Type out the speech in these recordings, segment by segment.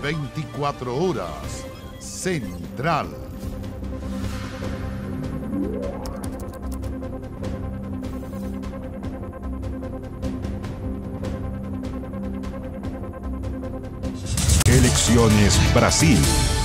24 horas. Central. Elecciones Brasil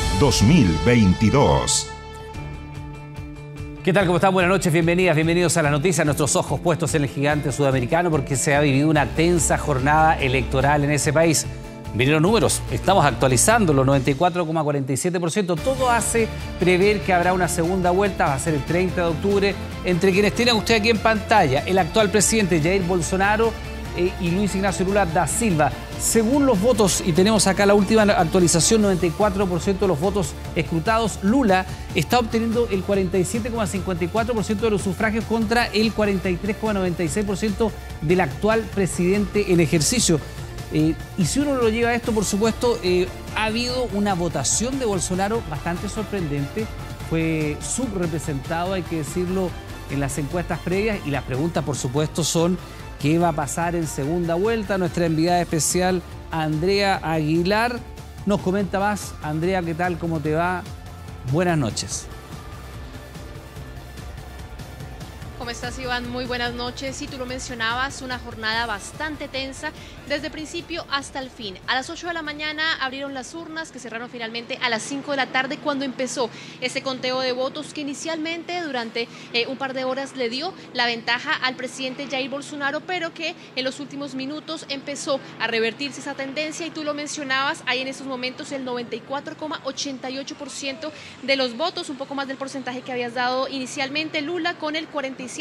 2022. ¿Qué tal? ¿Cómo están? Buenas noches, bienvenidas, bienvenidos a las noticias. Nuestros ojos puestos en el gigante sudamericano porque se ha vivido una tensa jornada electoral en ese país. Vinieron números, estamos actualizando los 94,47%. Todo hace prever que habrá una segunda vuelta, va a ser el 30 de octubre. Entre quienes tienen usted aquí en pantalla, el actual presidente Jair Bolsonaro y Luis Ignacio Lula da Silva. Según los votos, y tenemos acá la última actualización, 94% de los votos escrutados, Lula está obteniendo el 47,54% de los sufragios contra el 43,96% del actual presidente en ejercicio. Y si uno lo lleva a esto, por supuesto, ha habido una votación de Bolsonaro bastante sorprendente. Fue subrepresentado, hay que decirlo, en las encuestas previas. Y las preguntas, por supuesto, son ¿qué va a pasar en segunda vuelta? Nuestra enviada especial, Andrea Aguilar, nos comenta más. Andrea, ¿qué tal? ¿Cómo te va? Buenas noches. ¿Cómo estás, Iván? Muy buenas noches. Sí, tú lo mencionabas, una jornada bastante tensa desde el principio hasta el fin. A las 8 de la mañana abrieron las urnas que cerraron finalmente a las 5 de la tarde cuando empezó ese conteo de votos que inicialmente durante un par de horas le dio la ventaja al presidente Jair Bolsonaro, pero que en los últimos minutos empezó a revertirse esa tendencia y tú lo mencionabas, hay en estos momentos el 94,88% de los votos, un poco más del porcentaje que habías dado inicialmente. Lula con el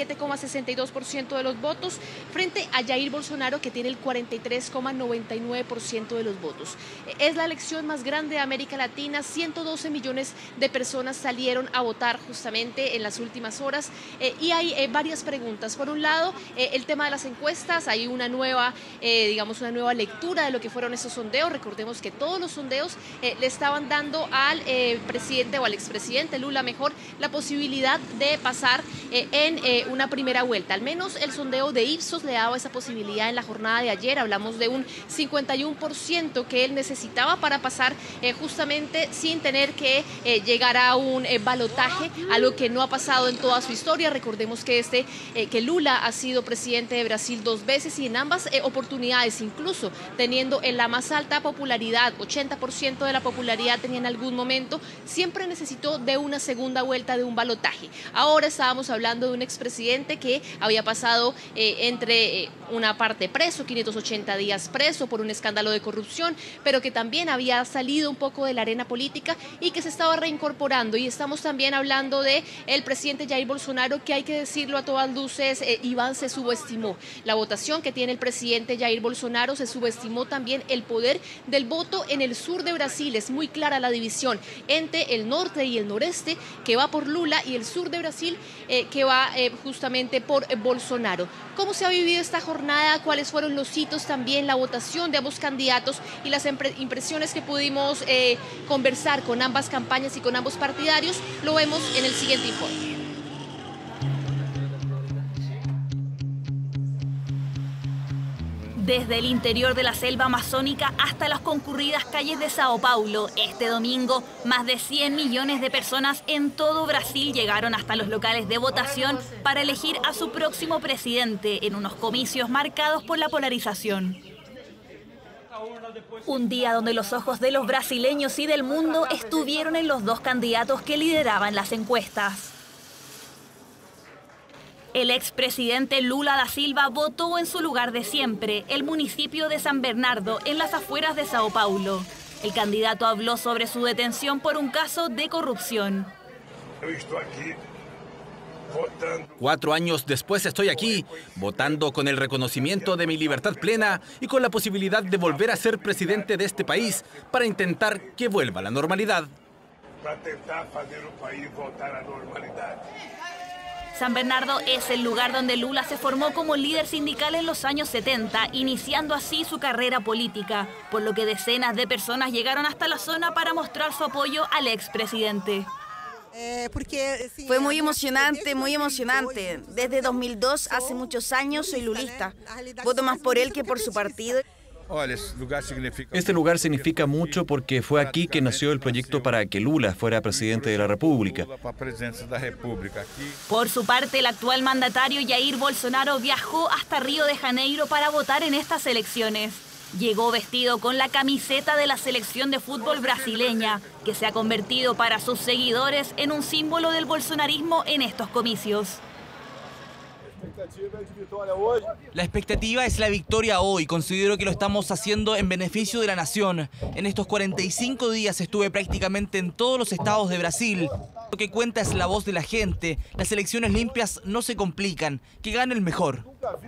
47,62% de los votos frente a Jair Bolsonaro que tiene el 43,99% de los votos. Es la elección más grande de América Latina, 112 millones de personas salieron a votar justamente en las últimas horas y hay varias preguntas. Por un lado, el tema de las encuestas, hay una nueva, una nueva lectura de lo que fueron esos sondeos. Recordemos que todos los sondeos le estaban dando al presidente o al expresidente Lula, mejor, la posibilidad de pasar en una primera vuelta. Al menos el sondeo de Ipsos le daba esa posibilidad en la jornada de ayer. Hablamos de un 51% que él necesitaba para pasar justamente sin tener que llegar a un balotaje, algo que no ha pasado en toda su historia. Recordemos que que Lula ha sido presidente de Brasil 2 veces y en ambas oportunidades, incluso teniendo en la más alta popularidad, 80% de la popularidad tenía en algún momento, siempre necesitó de una segunda vuelta, de un balotaje. Ahora estábamos hablando de un expresidente que había pasado entre una parte preso, 580 días preso por un escándalo de corrupción, pero que también había salido un poco de la arena política y que se estaba reincorporando. Y estamos también hablando de el presidente Jair Bolsonaro, que hay que decirlo a todas luces, Iván, se subestimó la votación que tiene el presidente Jair Bolsonaro, se subestimó también el poder del voto en el sur de Brasil. Es muy clara la división entre el norte y el noreste, que va por Lula, y el sur de Brasil, que va justamente por Bolsonaro. ¿Cómo se ha vivido esta jornada? ¿Cuáles fueron los hitos también, la votación de ambos candidatos y las impresiones que pudimos conversar con ambas campañas y con ambos partidarios? Lo vemos en el siguiente informe. Desde el interior de la selva amazónica hasta las concurridas calles de Sao Paulo, este domingo, más de 100 millones de personas en todo Brasil llegaron hasta los locales de votación para elegir a su próximo presidente en unos comicios marcados por la polarización. Un día donde los ojos de los brasileños y del mundo estuvieron en los dos candidatos que lideraban las encuestas. El expresidente Lula da Silva votó en su lugar de siempre, el municipio de San Bernardo, en las afueras de Sao Paulo. El candidato habló sobre su detención por un caso de corrupción. 4 años después estoy aquí, votando con el reconocimiento de mi libertad plena y con la posibilidad de volver a ser presidente de este país para intentar que vuelva a la normalidad. San Bernardo es el lugar donde Lula se formó como líder sindical en los años 70, iniciando así su carrera política, por lo que decenas de personas llegaron hasta la zona para mostrar su apoyo al expresidente. Fue muy emocionante, muy emocionante. Desde 2002, hace muchos años, soy lulista. Voto más por él que por su partido. Este lugar significa mucho porque fue aquí que nació el proyecto para que Lula fuera presidente de la República. Por su parte, el actual mandatario Jair Bolsonaro viajó hasta Río de Janeiro para votar en estas elecciones. Llegó vestido con la camiseta de la selección de fútbol brasileña, que se ha convertido para sus seguidores en un símbolo del bolsonarismo en estos comicios. La expectativa es la victoria hoy. Considero que lo estamos haciendo en beneficio de la nación. En estos 45 días estuve prácticamente en todos los estados de Brasil. Lo que cuenta es la voz de la gente. Las elecciones limpias no se complican. Que gane el mejor.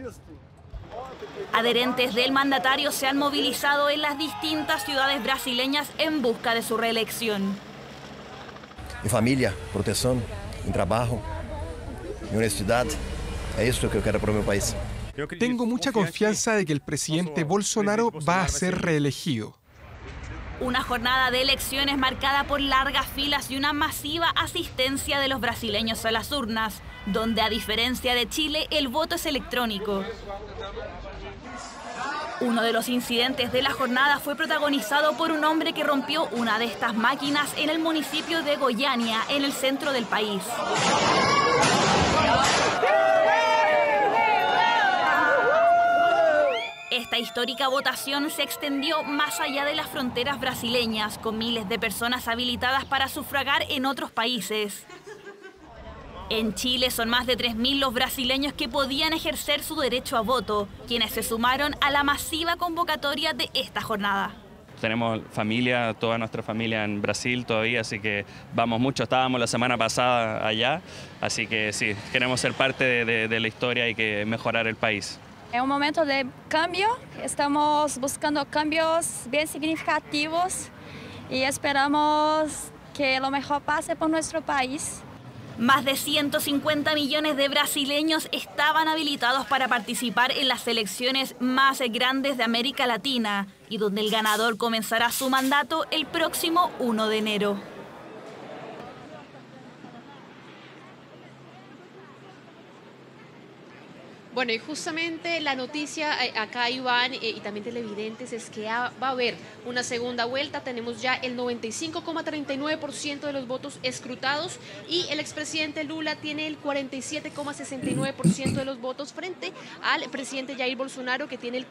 Adherentes del mandatario se han movilizado en las distintas ciudades brasileñas en busca de su reelección. En familia, protección, en trabajo, en honestidad. Es eso que quiero para mi país. Tengo mucha confianza de que el presidente Bolsonaro va a ser reelegido. Una jornada de elecciones marcada por largas filas y una masiva asistencia de los brasileños a las urnas, donde a diferencia de Chile, el voto es electrónico. Uno de los incidentes de la jornada fue protagonizado por un hombre que rompió una de estas máquinas en el municipio de Goiânia, en el centro del país. Esta histórica votación se extendió más allá de las fronteras brasileñas, con miles de personas habilitadas para sufragar en otros países. En Chile son más de 3.000 los brasileños que podían ejercer su derecho a voto, quienes se sumaron a la masiva convocatoria de esta jornada. Tenemos familia, toda nuestra familia en Brasil todavía, así que vamos mucho. Estábamos la semana pasada allá, así que sí, queremos ser parte de la historia y que mejorar el país. Es un momento de cambio, estamos buscando cambios bien significativos y esperamos que lo mejor pase por nuestro país. Más de 150 millones de brasileños estaban habilitados para participar en las elecciones más grandes de América Latina y donde el ganador comenzará su mandato el próximo 1 de enero. Bueno, y justamente la noticia acá, Iván, y también televidentes, es que va a haber una segunda vuelta. Tenemos ya el 95,39% de los votos escrutados y el expresidente Lula tiene el 47,69% de los votos frente al presidente Jair Bolsonaro, que tiene el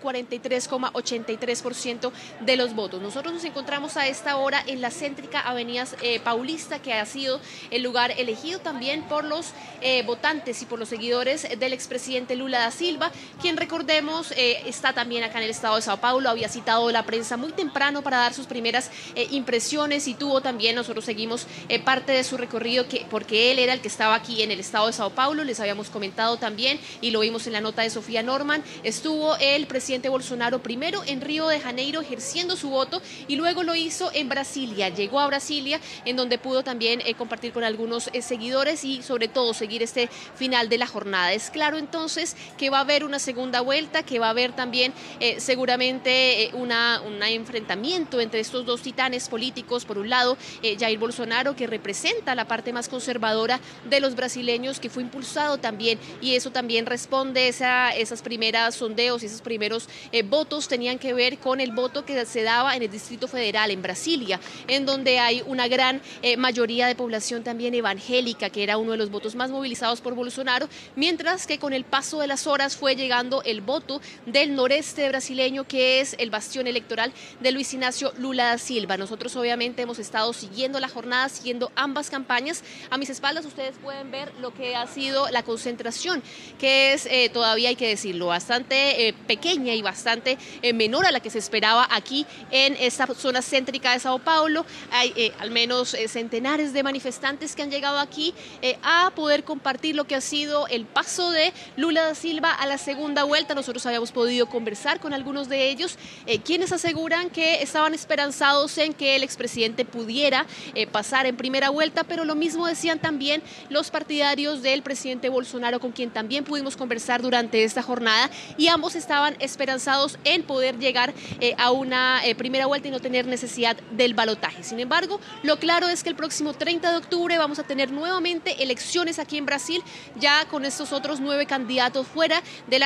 43,83% de los votos. Nosotros nos encontramos a esta hora en la céntrica Avenida Paulista, que ha sido el lugar elegido también por los votantes y por los seguidores del expresidente Lula da Silva, quien, recordemos, está también acá en el estado de Sao Paulo. Había citado la prensa muy temprano para dar sus primeras impresiones y tuvo también, nosotros seguimos parte de su recorrido, porque él era el que estaba aquí en el estado de Sao Paulo. Les habíamos comentado también y lo vimos en la nota de Sofía Norman. Estuvo el presidente Bolsonaro primero en Río de Janeiro ejerciendo su voto y luego lo hizo en Brasilia. Llegó a Brasilia, en donde pudo también compartir con algunos seguidores y sobre todo seguir este final de la jornada. Es claro entonces que va a haber una segunda vuelta, que va a haber también seguramente un enfrentamiento entre estos dos titanes políticos. Por un lado, Jair Bolsonaro, que representa la parte más conservadora de los brasileños, que fue impulsado también, y eso también responde, esas primeras sondeos y esos primeros votos tenían que ver con el voto que se daba en el Distrito Federal, en Brasilia, en donde hay una gran mayoría de población también evangélica, que era uno de los votos más movilizados por Bolsonaro, mientras que con el paso de las horas fue llegando el voto del noreste brasileño, que es el bastión electoral de Luis Ignacio Lula da Silva. Nosotros obviamente hemos estado siguiendo la jornada, siguiendo ambas campañas. A mis espaldas ustedes pueden ver lo que ha sido la concentración, que es, todavía hay que decirlo, bastante pequeña y bastante menor a la que se esperaba aquí en esta zona céntrica de Sao Paulo. Hay al menos centenares de manifestantes que han llegado aquí a poder compartir lo que ha sido el paso de Lula da Silva a la segunda vuelta. Nosotros habíamos podido conversar con algunos de ellos, quienes aseguran que estaban esperanzados en que el expresidente pudiera pasar en primera vuelta, pero lo mismo decían también los partidarios del presidente Bolsonaro, con quien también pudimos conversar durante esta jornada, y ambos estaban esperanzados en poder llegar a una primera vuelta y no tener necesidad del balotaje. Sin embargo, lo claro es que el próximo 30 de octubre vamos a tener nuevamente elecciones aquí en Brasil, ya con estos otros 9 candidatos fuera de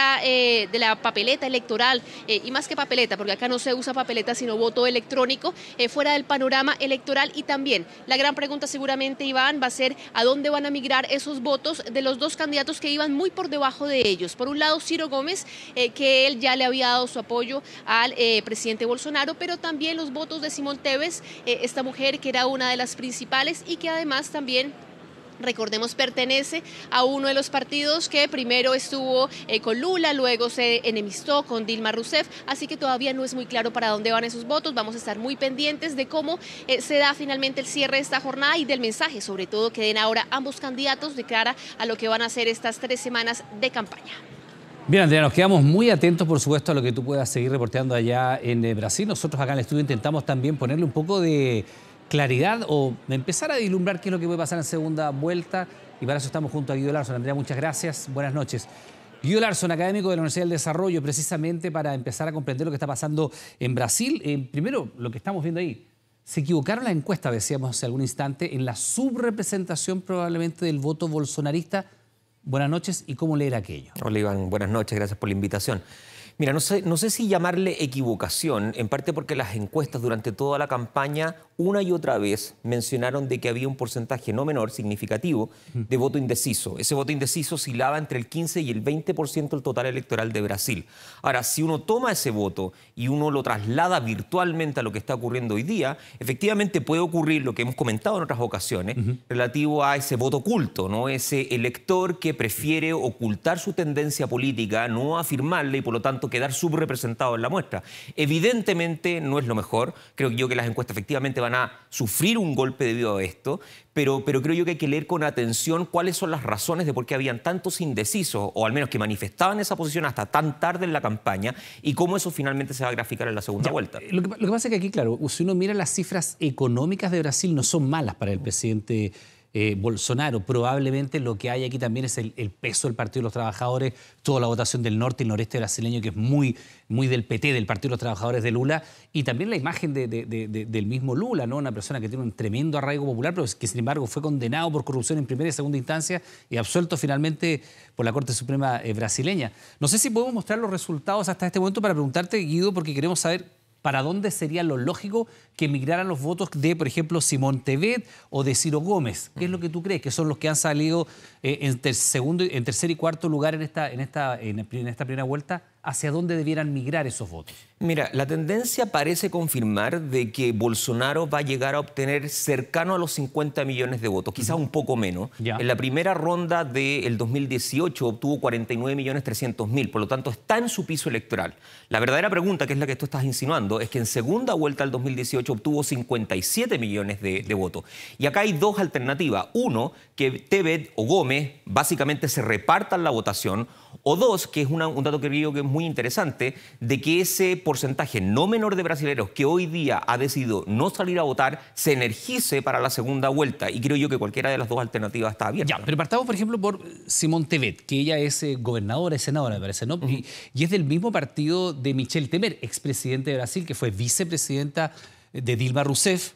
la papeleta electoral, y más que papeleta, porque acá no se usa papeleta, sino voto electrónico, fuera del panorama electoral. Y también la gran pregunta seguramente, Iván, va a ser a dónde van a migrar esos votos de los dos candidatos que iban muy por debajo de ellos. Por un lado, Ciro Gómez, que él ya le había dado su apoyo al presidente Bolsonaro, pero también los votos de Simón Tebet, esta mujer que era una de las principales y que además también, recordemos, pertenece a uno de los partidos que primero estuvo con Lula, luego se enemistó con Dilma Rousseff, así que todavía no es muy claro para dónde van esos votos. Vamos a estar muy pendientes de cómo se da finalmente el cierre de esta jornada y del mensaje, sobre todo, que den ahora ambos candidatos de cara a lo que van a hacer estas 3 semanas de campaña. Bien, Andrea, nos quedamos muy atentos, por supuesto, a lo que tú puedas seguir reporteando allá en Brasil. Nosotros acá en el estudio intentamos también ponerle un poco de claridad o empezar a vislumbrar qué es lo que puede pasar en segunda vuelta, y para eso estamos junto a Guido Larsson. Andrea, muchas gracias, buenas noches. Guido Larsson, académico de la Universidad del Desarrollo, precisamente para empezar a comprender lo que está pasando en Brasil. Primero, lo que estamos viendo ahí, se equivocaron las encuestas, decíamos hace algún instante, en la subrepresentación probablemente del voto bolsonarista. Buenas noches, ¿y cómo leer aquello? Hola Iván, buenas noches, gracias por la invitación. Mira, no sé si llamarle equivocación, en parte porque las encuestas durante toda la campaña una y otra vez mencionaron de que había un porcentaje no menor, significativo, de voto indeciso. Ese voto indeciso oscilaba entre el 15 y el 20% del total electoral de Brasil. Ahora, si uno toma ese voto y uno lo traslada virtualmente a lo que está ocurriendo hoy día, efectivamente puede ocurrir lo que hemos comentado en otras ocasiones, relativo a ese voto oculto, ¿no? Ese elector que prefiere ocultar su tendencia política, no afirmarla y por lo tanto quedar subrepresentado en la muestra. Evidentemente no es lo mejor. Creo yo que las encuestas efectivamente van a sufrir un golpe debido a esto, pero creo yo que hay que leer con atención cuáles son las razones de por qué habían tantos indecisos, o al menos que manifestaban esa posición hasta tan tarde en la campaña, y cómo eso finalmente se va a graficar en la segunda vuelta. Lo que pasa es que aquí, claro, si uno mira las cifras económicas de Brasil, no son malas para el presidente Bolsonaro. Probablemente lo que hay aquí también es el peso del Partido de los Trabajadores, toda la votación del norte y el noreste brasileño, que es muy del PT, del Partido de los Trabajadores de Lula, y también la imagen del mismo Lula, ¿no? Una persona que tiene un tremendo arraigo popular, pero que sin embargo fue condenado por corrupción en primera y segunda instancia y absuelto finalmente por la Corte Suprema brasileña. No sé si podemos mostrar los resultados hasta este momento para preguntarte, Guido, porque queremos saber ¿para dónde sería lo lógico que migraran los votos de, por ejemplo, Simón Tebet o de Ciro Gómez? ¿Qué es lo que tú crees que son los que han salido en tercer y cuarto lugar en esta primera vuelta? ¿Hacia dónde debieran migrar esos votos? Mira, la tendencia parece confirmar de que Bolsonaro va a llegar a obtener cercano a los 50 millones de votos, quizás un poco menos. En la primera ronda del 2018 obtuvo 49.300.000, por lo tanto está en su piso electoral. La verdadera pregunta, que es la que tú estás insinuando, es que en segunda vuelta del 2018 obtuvo 57 millones de votos. Y acá hay dos alternativas. Uno, que Tebet o Gómez básicamente se repartan la votación, o dos, que es un dato que creo que es muy interesante, de que ese porcentaje no menor de brasileños que hoy día ha decidido no salir a votar se energice para la segunda vuelta. Y creo yo que cualquiera de las dos alternativas está abierta. Ya, pero partamos, por ejemplo, por Simón Tebet, que ella es gobernadora y senadora, me parece, ¿no? Y es del mismo partido de Michel Temer, expresidente de Brasil, que fue vicepresidenta de Dilma Rousseff.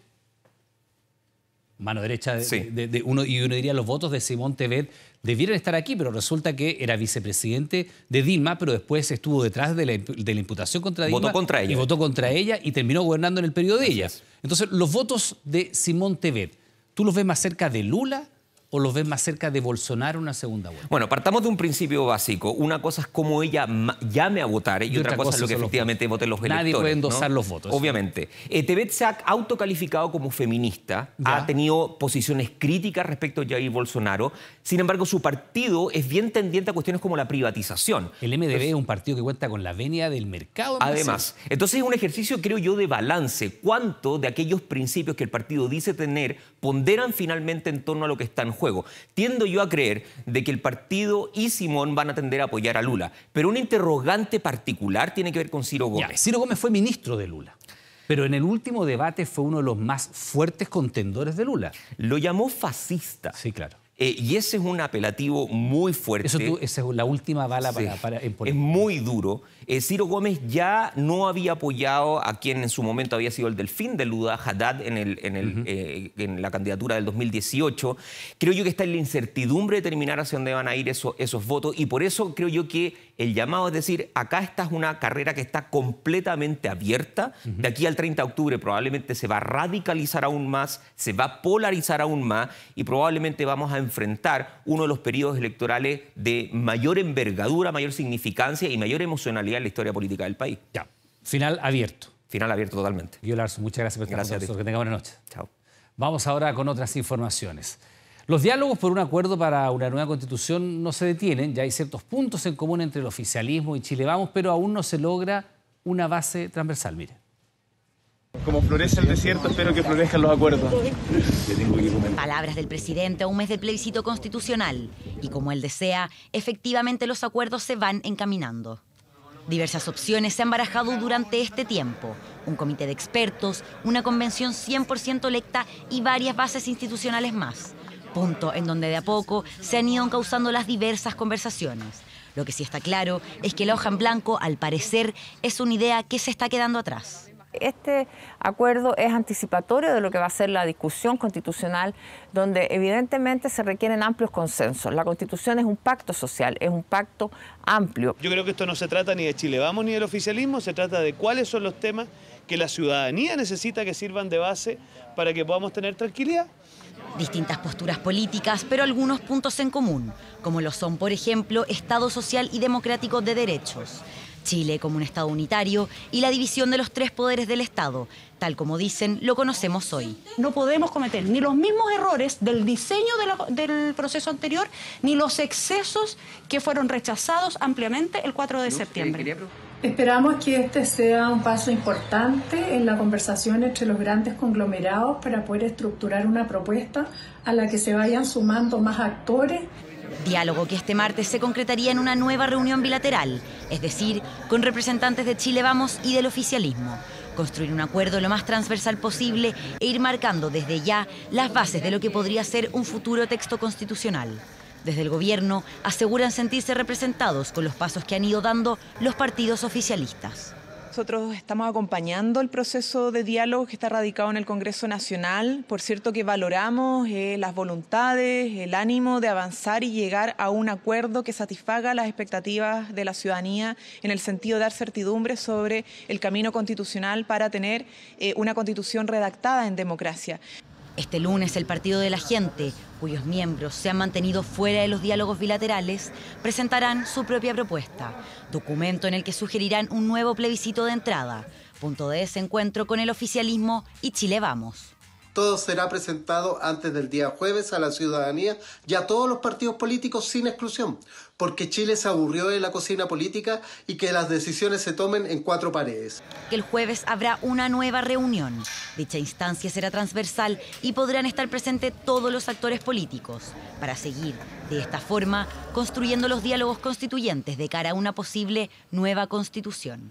Mano derecha de uno, y uno diría los votos de Simón Tebet debieran estar aquí, pero resulta que era vicepresidente de Dilma, pero después estuvo detrás de la imputación contra Dilma. Votó contra ella. Y votó contra ella y terminó gobernando en el periodo de ella. Entonces, los votos de Simón Tebet, ¿tú los ves más cerca de Lula o los ves más cerca de Bolsonaro en una segunda vuelta? Bueno, partamos de un principio básico. Una cosa es cómo ella llame a votar y otra cosa es lo que efectivamente voten los electores. Nadie puede endosar los votos. Obviamente. Tebet se ha autocalificado como feminista, ha tenido posiciones críticas respecto a Jair Bolsonaro. Sin embargo, su partido es bien tendiente a cuestiones como la privatización. El MDB es un partido que cuenta con la venia del mercado. Además, entonces es un ejercicio, creo yo, de balance. ¿Cuánto de aquellos principios que el partido dice tener ponderan finalmente en torno a lo que está en juego? Tiendo yo a creer de que el partido y Simón van a tender a apoyar a Lula. Pero un interrogante particular tiene que ver con Ciro Gómez. Ciro Gómez fue ministro de Lula, pero en el último debate fue uno de los más fuertes contendores de Lula. Lo llamó fascista. Sí, claro. Y ese es un apelativo muy fuerte. Esa es la última bala para es muy duro. Ciro Gómez ya no había apoyado a quien en su momento había sido el delfín de Luda, Haddad, en la candidatura del 2018. Creo yo que está en la incertidumbre de determinar hacia dónde van a ir esos votos, y por eso creo yo que el llamado es decir, acá esta es una carrera que está completamente abierta. De aquí al 30 de octubre probablemente se va a radicalizar aún más, se va a polarizar aún más, y probablemente vamos a enfrentar uno de los periodos electorales de mayor envergadura, mayor significancia y mayor emocionalidad en la historia política del país. Ya, final abierto. Final abierto totalmente. Guido Larzo, muchas gracias por estar con nosotros. Que tenga buenas noches. Chao. Vamos ahora con otras informaciones. Los diálogos por un acuerdo para una nueva constitución no se detienen. Ya hay ciertos puntos en común entre el oficialismo y Chile Vamos, pero aún no se logra una base transversal. Mire. Como florece el desierto, espero que florezcan los acuerdos. Palabras del presidente a un mes del plebiscito constitucional. Y como él desea, efectivamente los acuerdos se van encaminando. Diversas opciones se han barajado durante este tiempo. Un comité de expertos, una convención 100% electa y varias bases institucionales más. Punto en donde de a poco se han ido encauzando las diversas conversaciones. Lo que sí está claro es que la hoja en blanco, al parecer, es una idea que se está quedando atrás. Este acuerdo es anticipatorio de lo que va a ser la discusión constitucional, donde evidentemente se requieren amplios consensos. La Constitución es un pacto social, es un pacto amplio. Yo creo que esto no se trata ni de Chile Vamos ni del oficialismo, se trata de cuáles son los temas que la ciudadanía necesita que sirvan de base para que podamos tener tranquilidad. Distintas posturas políticas, pero algunos puntos en común, como lo son, por ejemplo, Estado social y democrático de derechos. Chile como un Estado unitario y la división de los tres poderes del Estado, tal como dicen, lo conocemos hoy. No podemos cometer ni los mismos errores del diseño del proceso anterior, ni los excesos que fueron rechazados ampliamente el 4 de septiembre. Esperamos que este sea un paso importante en la conversación entre los grandes conglomerados para poder estructurar una propuesta a la que se vayan sumando más actores. Diálogo que este martes se concretaría en una nueva reunión bilateral, es decir, con representantes de Chile Vamos y del oficialismo. Construir un acuerdo lo más transversal posible e ir marcando desde ya las bases de lo que podría ser un futuro texto constitucional. Desde el gobierno aseguran sentirse representados con los pasos que han ido dando los partidos oficialistas. Nosotros estamos acompañando el proceso de diálogo que está radicado en el Congreso Nacional. Por cierto que valoramos las voluntades, el ánimo de avanzar y llegar a un acuerdo que satisfaga las expectativas de la ciudadanía en el sentido de dar certidumbre sobre el camino constitucional para tener una constitución redactada en democracia. Este lunes el Partido de la Gente, cuyos miembros se han mantenido fuera de los diálogos bilaterales, presentarán su propia propuesta, documento en el que sugerirán un nuevo plebiscito de entrada, punto de desencuentro con el oficialismo y Chile Vamos. Todo será presentado antes del día jueves a la ciudadanía y a todos los partidos políticos sin exclusión, porque Chile se aburrió de la cocina política y que las decisiones se tomen en cuatro paredes. El jueves habrá una nueva reunión. Dicha instancia será transversal y podrán estar presentes todos los actores políticos para seguir, de esta forma, construyendo los diálogos constituyentes de cara a una posible nueva constitución.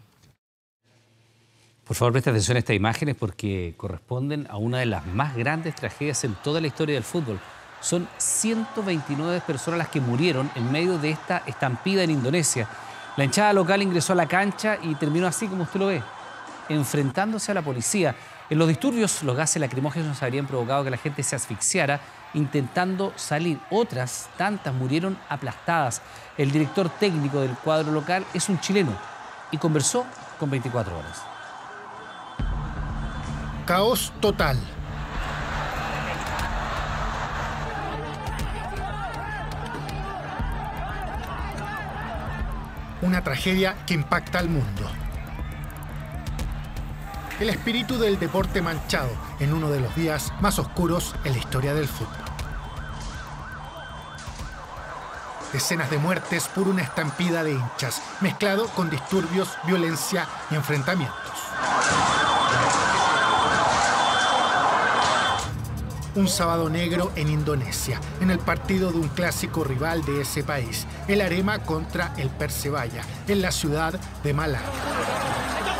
Por favor, presta atención a estas imágenes porque corresponden a una de las más grandes tragedias en toda la historia del fútbol. Son 129 personas las que murieron en medio de esta estampida en Indonesia. La hinchada local ingresó a la cancha y terminó así como usted lo ve, enfrentándose a la policía. En los disturbios, los gases lacrimógenos habrían provocado que la gente se asfixiara intentando salir. Otras tantas murieron aplastadas. El director técnico del cuadro local es un chileno y conversó con 24 horas. Caos total. Una tragedia que impacta al mundo. El espíritu del deporte manchado en uno de los días más oscuros en la historia del fútbol. Decenas de muertes por una estampida de hinchas, mezclado con disturbios, violencia y enfrentamientos. Un sábado negro en Indonesia, en el partido de un clásico rival de ese país, el Arema contra el Persebaya, en la ciudad de Malanga.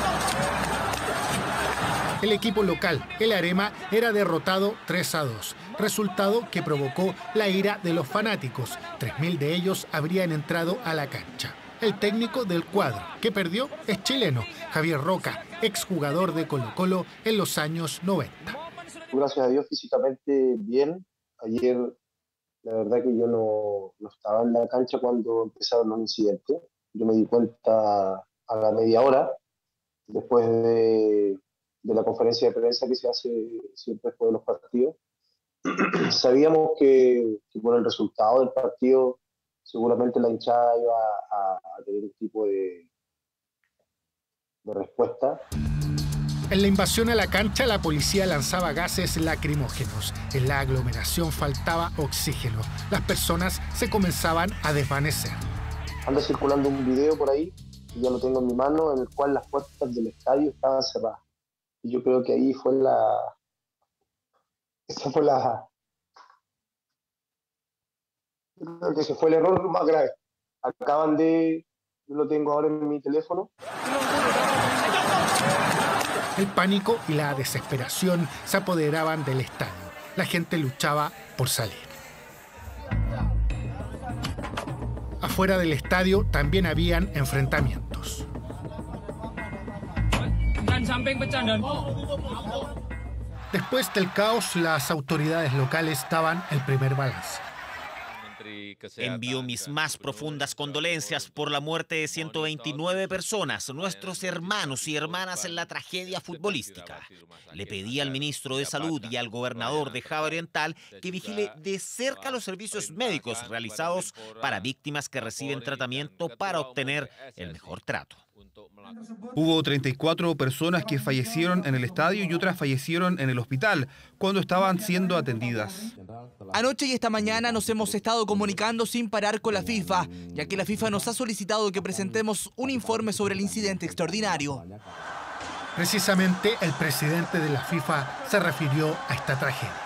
El equipo local, el Arema, era derrotado 3-2. resultado que provocó la ira de los fanáticos. 3.000 de ellos habrían entrado a la cancha. El técnico del cuadro que perdió es chileno, Javier Roca, exjugador de Colo-Colo en los años 90. Gracias a Dios físicamente bien. Ayer la verdad que yo no estaba en la cancha cuando empezaron los incidentes. Yo me di cuenta a la media hora, después de la conferencia de prensa que se hace siempre después de los partidos. Sabíamos que por el resultado del partido seguramente la hinchada iba a tener un tipo de respuesta. En la invasión a la cancha, la policía lanzaba gases lacrimógenos. En la aglomeración faltaba oxígeno. Las personas se comenzaban a desvanecer. Anda circulando un video por ahí, que ya lo tengo en mi mano, en el cual las puertas del estadio estaban cerradas. Y yo creo que ahí fue ese fue el error más grave. Yo lo tengo ahora en mi teléfono. El pánico y la desesperación se apoderaban del estadio. La gente luchaba por salir. Afuera del estadio también habían enfrentamientos. Después del caos, las autoridades locales daban el primer balance. Envío mis más profundas condolencias por la muerte de 129 personas, nuestros hermanos y hermanas en la tragedia futbolística. Le pedí al ministro de Salud y al gobernador de Java Oriental que vigile de cerca los servicios médicos realizados para víctimas que reciben tratamiento para obtener el mejor trato. Hubo 34 personas que fallecieron en el estadio y otras fallecieron en el hospital cuando estaban siendo atendidas. Anoche y esta mañana nos hemos estado comunicando sin parar con la FIFA, ya que la FIFA nos ha solicitado que presentemos un informe sobre el incidente extraordinario. Precisamente el presidente de la FIFA se refirió a esta tragedia.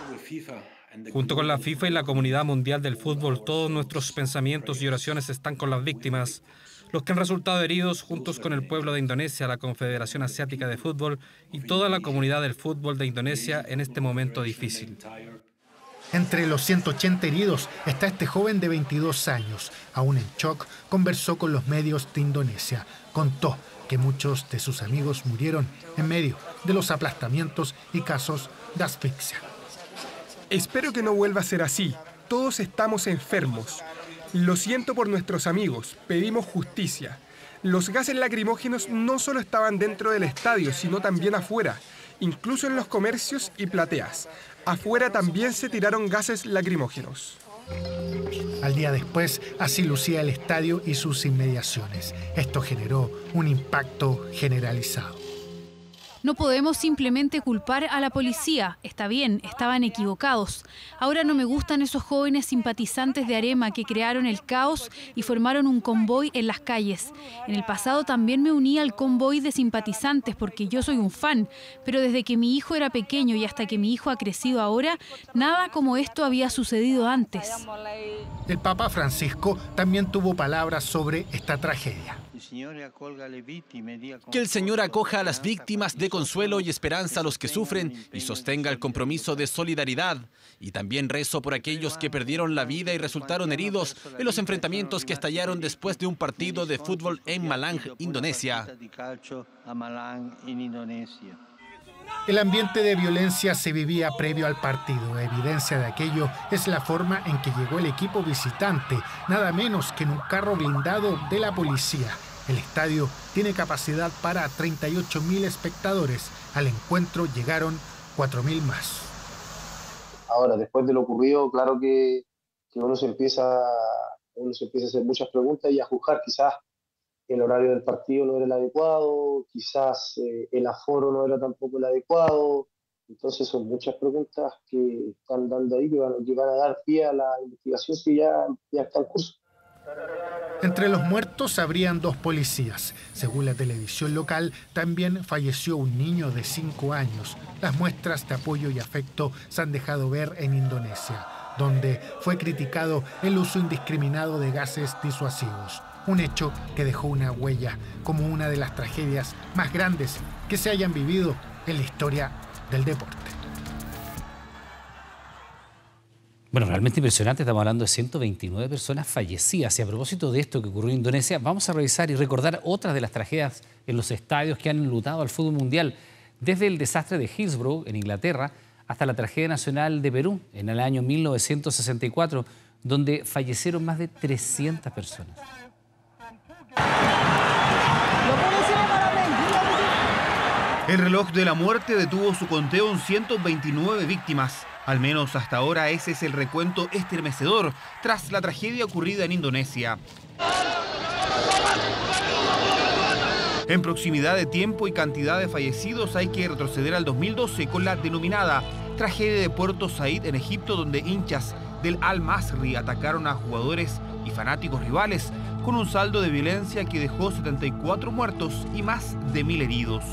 Junto con la FIFA y la comunidad mundial del fútbol, todos nuestros pensamientos y oraciones están con las víctimas, los que han resultado heridos, juntos con el pueblo de Indonesia, la Confederación Asiática de Fútbol y toda la comunidad del fútbol de Indonesia en este momento difícil. Entre los 180 heridos está este joven de 22 años. Aún en shock, conversó con los medios de Indonesia. Contó que muchos de sus amigos murieron en medio de los aplastamientos y casos de asfixia. Espero que no vuelva a ser así. Todos estamos enfermos. Lo siento por nuestros amigos. Pedimos justicia. Los gases lacrimógenos no solo estaban dentro del estadio, sino también afuera, incluso en los comercios y plateas. Afuera también se tiraron gases lacrimógenos. Al día después, así lucía el estadio y sus inmediaciones. Esto generó un impacto generalizado. No podemos simplemente culpar a la policía. Está bien, estaban equivocados. Ahora no me gustan esos jóvenes simpatizantes de Arema que crearon el caos y formaron un convoy en las calles. En el pasado también me uní al convoy de simpatizantes porque yo soy un fan, pero desde que mi hijo era pequeño y hasta que mi hijo ha crecido ahora, nada como esto había sucedido antes. El Papa Francisco también tuvo palabras sobre esta tragedia. Que el Señor acoja a las víctimas, dé consuelo y esperanza a los que sufren y sostenga el compromiso de solidaridad. Y también rezo por aquellos que perdieron la vida y resultaron heridos en los enfrentamientos que estallaron después de un partido de fútbol en Malang, Indonesia. El ambiente de violencia se vivía previo al partido. Evidencia de aquello es la forma en que llegó el equipo visitante, nada menos que en un carro blindado de la policía. El estadio tiene capacidad para 38.000 espectadores. Al encuentro llegaron 4.000 más. Ahora, después de lo ocurrido, claro que uno se empieza a hacer muchas preguntas y a juzgar. Quizás el horario del partido no era el adecuado, quizás el aforo no era tampoco el adecuado. Entonces son muchas preguntas que están dando ahí, que van a dar pie a la investigación que ya está en curso. Entre los muertos habrían 2 policías. Según la televisión local, también falleció un niño de 5 años. Las muestras de apoyo y afecto se han dejado ver en Indonesia, donde fue criticado el uso indiscriminado de gases disuasivos. Un hecho que dejó una huella como una de las tragedias más grandes que se hayan vivido en la historia del deporte. Bueno, realmente impresionante, estamos hablando de 129 personas fallecidas. Y a propósito de esto que ocurrió en Indonesia, vamos a revisar y recordar otras de las tragedias en los estadios que han enlutado al fútbol mundial, desde el desastre de Hillsborough, en Inglaterra, hasta la tragedia nacional de Perú, en el año 1964, donde fallecieron más de 300 personas. El reloj de la muerte detuvo su conteo en 129 víctimas. Al menos hasta ahora ese es el recuento estremecedor tras la tragedia ocurrida en Indonesia. En proximidad de tiempo y cantidad de fallecidos hay que retroceder al 2012 con la denominada tragedia de Puerto Said en Egipto, donde hinchas del Al-Masri atacaron a jugadores y fanáticos rivales con un saldo de violencia que dejó 74 muertos y más de 1000 heridos.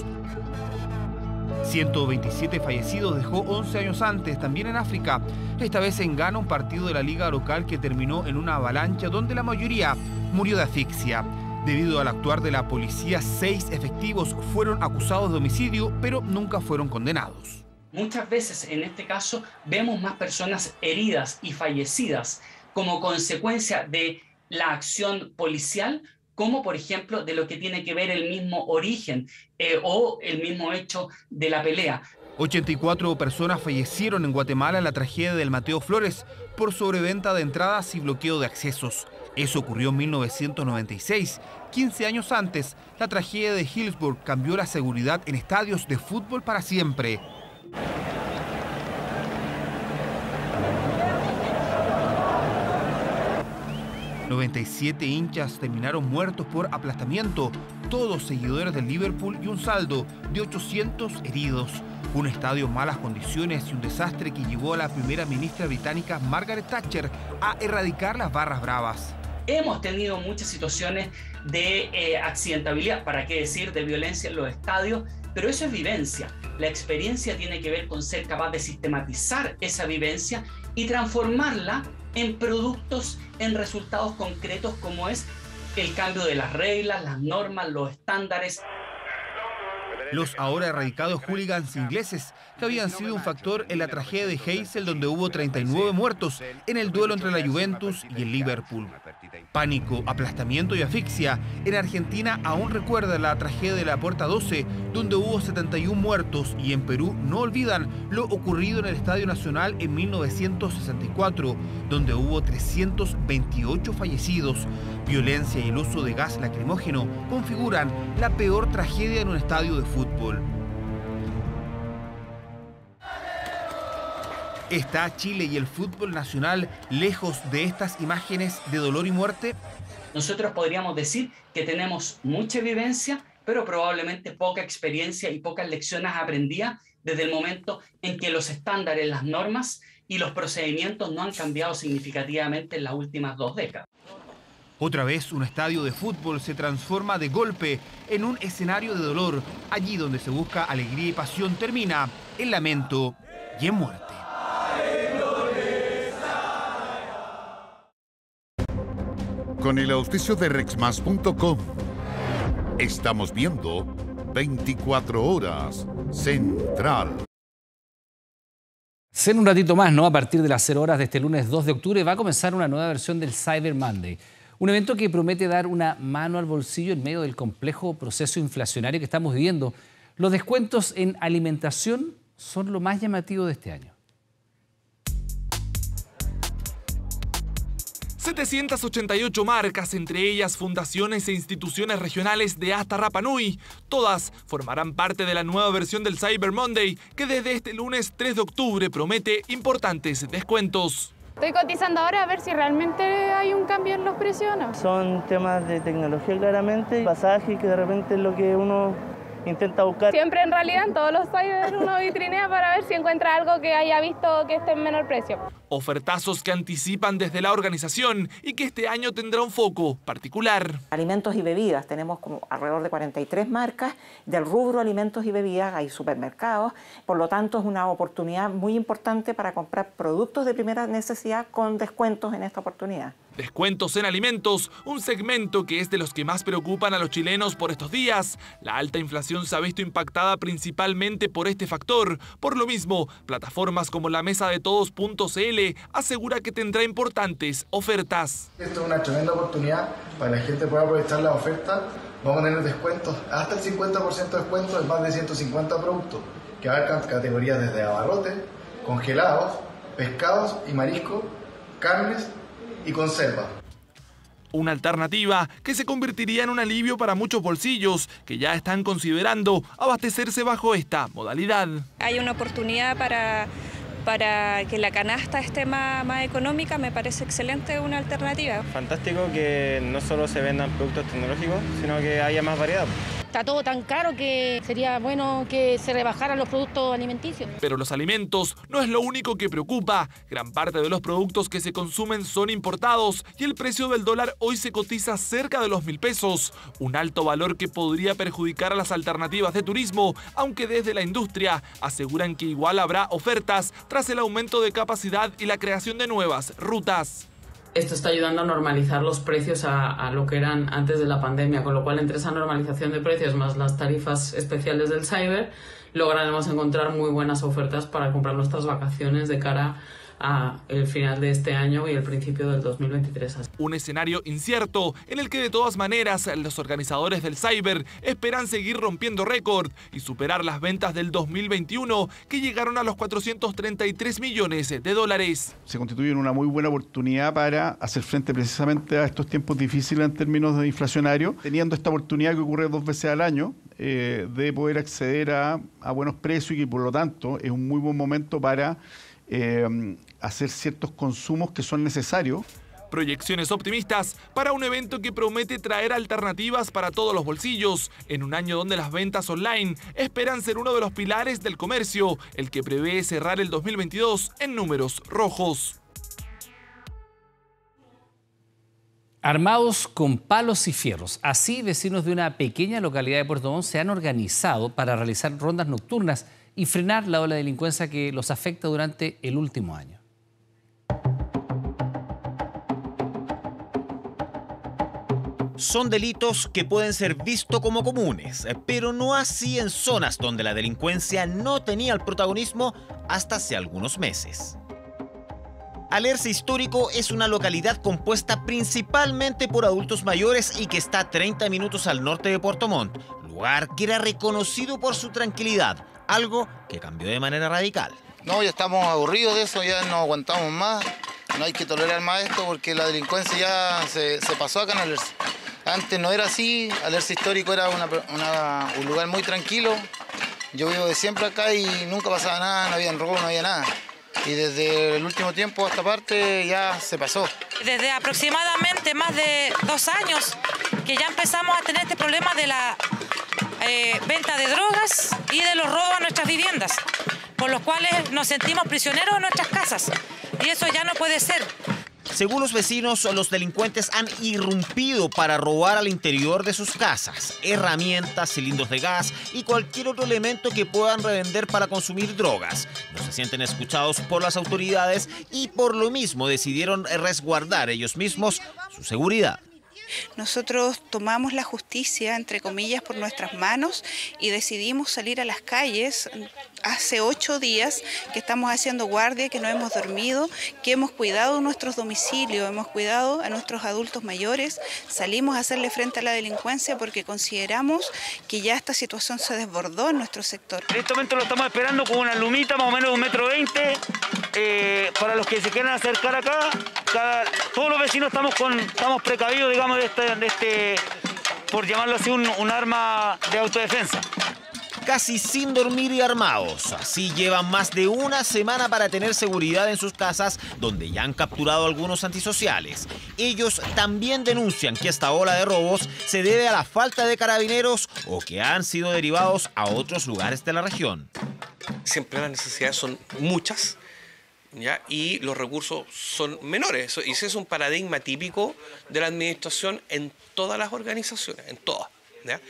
127 fallecidos dejó 11 años antes, también en África, esta vez en Ghana, un partido de la liga local que terminó en una avalancha donde la mayoría murió de asfixia. Debido al actuar de la policía, 6 efectivos fueron acusados de homicidio, pero nunca fueron condenados. Muchas veces en este caso vemos más personas heridas y fallecidas como consecuencia de la acción policial, como por ejemplo de lo que tiene que ver el mismo origen o el mismo hecho de la pelea. 84 personas fallecieron en Guatemala en la tragedia del Mateo Flores por sobreventa de entradas y bloqueo de accesos. Eso ocurrió en 1996. 15 años antes, la tragedia de Hillsborough cambió la seguridad en estadios de fútbol para siempre. ...97 hinchas terminaron muertos por aplastamiento, todos seguidores del Liverpool, y un saldo de 800 heridos. Un estadio en malas condiciones y un desastre que llevó a la primera ministra británica Margaret Thatcher a erradicar las barras bravas. Hemos tenido muchas situaciones de accidentabilidad, para qué decir, de violencia en los estadios, pero eso es vivencia. La experiencia tiene que ver con ser capaz de sistematizar esa vivencia y transformarla en productos, en resultados concretos, como es el cambio de las reglas, las normas, los estándares. Los ahora erradicados hooligans ingleses, que habían sido un factor en la tragedia de Heysel, donde hubo 39 muertos en el duelo entre la Juventus y el Liverpool. Pánico, aplastamiento y asfixia. En Argentina aún recuerda la tragedia de la Puerta 12, donde hubo 71 muertos, y en Perú no olvidan lo ocurrido en el Estadio Nacional en 1964, donde hubo 328 fallecidos. Violencia y el uso de gas lacrimógeno configuran la peor tragedia en un estadio de fútbol. ¿Está Chile y el fútbol nacional lejos de estas imágenes de dolor y muerte? Nosotros podríamos decir que tenemos mucha vivencia, pero probablemente poca experiencia y pocas lecciones aprendidas desde el momento en que los estándares, las normas y los procedimientos no han cambiado significativamente en las últimas 2 décadas. Otra vez un estadio de fútbol se transforma de golpe en un escenario de dolor. Allí donde se busca alegría y pasión termina en lamento y en muerte. Con el auspicio de Rexmas.com, estamos viendo 24 horas Central. En un ratito más, ¿no? A partir de las 0 horas de este lunes 2 de octubre va a comenzar una nueva versión del Cyber Monday. Un evento que promete dar una mano al bolsillo en medio del complejo proceso inflacionario que estamos viviendo. Los descuentos en alimentación son lo más llamativo de este año. 788 marcas, entre ellas fundaciones e instituciones regionales de hasta Rapa Nui. Todas formarán parte de la nueva versión del Cyber Monday, que desde este lunes 3 de octubre promete importantes descuentos. Estoy cotizando ahora a ver si realmente hay un cambio en los precios o no. Son temas de tecnología claramente, pasaje que de repente es lo que uno intenta buscar. Siempre en realidad en todos los cyber uno vitrinea para ver si encuentra algo que haya visto que esté en menor precio. Ofertazos que anticipan desde la organización y que este año tendrá un foco particular. Alimentos y bebidas, tenemos como alrededor de 43 marcas. Del rubro alimentos y bebidas hay supermercados, por lo tanto es una oportunidad muy importante para comprar productos de primera necesidad con descuentos en esta oportunidad. Descuentos en alimentos, un segmento que es de los que más preocupan a los chilenos por estos días. La alta inflación se ha visto impactada principalmente por este factor. Por lo mismo, plataformas como la Mesa de Todos.cl Chile asegura que tendrá importantes ofertas. Esto es una tremenda oportunidad para que la gente pueda aprovechar la oferta. Vamos a tener descuentos, hasta el 50% de descuento en más de 150 productos, que abarcan categorías desde abarrotes, congelados, pescados y mariscos, carnes y conservas. Una alternativa que se convertiría en un alivio para muchos bolsillos que ya están considerando abastecerse bajo esta modalidad. Hay una oportunidad para que la canasta esté más económica, me parece excelente una alternativa. Fantástico que no solo se vendan productos tecnológicos, sino que haya más variedad. Está todo tan caro que sería bueno que se rebajaran los productos alimenticios. Pero los alimentos no es lo único que preocupa. Gran parte de los productos que se consumen son importados y el precio del dólar hoy se cotiza cerca de los 1.000 pesos. Un alto valor que podría perjudicar a las alternativas de turismo, aunque desde la industria aseguran que igual habrá ofertas tras el aumento de capacidad y la creación de nuevas rutas. Esto está ayudando a normalizar los precios a lo que eran antes de la pandemia, con lo cual entre esa normalización de precios más las tarifas especiales del Cyber, lograremos encontrar muy buenas ofertas para comprar nuestras vacaciones de cara a el final de este año y el principio del 2023. Un escenario incierto en el que de todas maneras los organizadores del Cyber esperan seguir rompiendo récord y superar las ventas del 2021 que llegaron a los 433 millones de dólares. Se constituyen una muy buena oportunidad para hacer frente precisamente a estos tiempos difíciles en términos de inflacionario, teniendo esta oportunidad que ocurre 2 veces al año de poder acceder a buenos precios y que por lo tanto es un muy buen momento para hacer ciertos consumos que son necesarios. Proyecciones optimistas para un evento que promete traer alternativas para todos los bolsillos, en un año donde las ventas online esperan ser uno de los pilares del comercio, el que prevé cerrar el 2022 en números rojos. Armados con palos y fierros, así vecinos de una pequeña localidad de Puerto Montt se han organizado para realizar rondas nocturnas y frenar la ola de delincuencia que los afecta durante el último año. Son delitos que pueden ser vistos como comunes, pero no así en zonas donde la delincuencia no tenía el protagonismo hasta hace algunos meses. Alerce Histórico es una localidad compuesta principalmente por adultos mayores y que está a 30 minutos al norte de Puerto Montt, lugar que era reconocido por su tranquilidad, algo que cambió de manera radical. No, ya estamos aburridos de eso, ya no aguantamos más, no hay que tolerar más esto porque la delincuencia ya se pasó acá en Alerce. Antes no era así, Alerce Histórico era un lugar muy tranquilo, yo vivo de siempre acá y nunca pasaba nada, no había robo, no había nada. Y desde el último tiempo a esta parte ya se pasó. Desde aproximadamente más de 2 años que ya empezamos a tener este problema de la venta de drogas y de los robos a nuestras viviendas, por los cuales nos sentimos prisioneros en nuestras casas. Y eso ya no puede ser. Según los vecinos, los delincuentes han irrumpido para robar al interior de sus casas herramientas, cilindros de gas y cualquier otro elemento que puedan revender para consumir drogas. No se sienten escuchados por las autoridades y por lo mismo decidieron resguardar ellos mismos su seguridad. Nosotros tomamos la justicia, entre comillas, por nuestras manos y decidimos salir a las calles. Hace 8 días que estamos haciendo guardia, que no hemos dormido, que hemos cuidado nuestros domicilios, hemos cuidado a nuestros adultos mayores. Salimos a hacerle frente a la delincuencia porque consideramos que ya esta situación se desbordó en nuestro sector. En este momento lo estamos esperando con una lumita más o menos de 1,20 m. Para los que se quieran acercar acá, todos los vecinos estamos precavidos, digamos, de este, por llamarlo así, un arma de autodefensa. Casi sin dormir y armados. Así llevan más de una semana para tener seguridad en sus casas, donde ya han capturado a algunos antisociales. Ellos también denuncian que esta ola de robos se debe a la falta de carabineros o que han sido derivados a otros lugares de la región. Siempre las necesidades son muchas, ¿ya? Y los recursos son menores. Y ese es un paradigma típico de la administración en todas las organizaciones, en todas, ¿ya?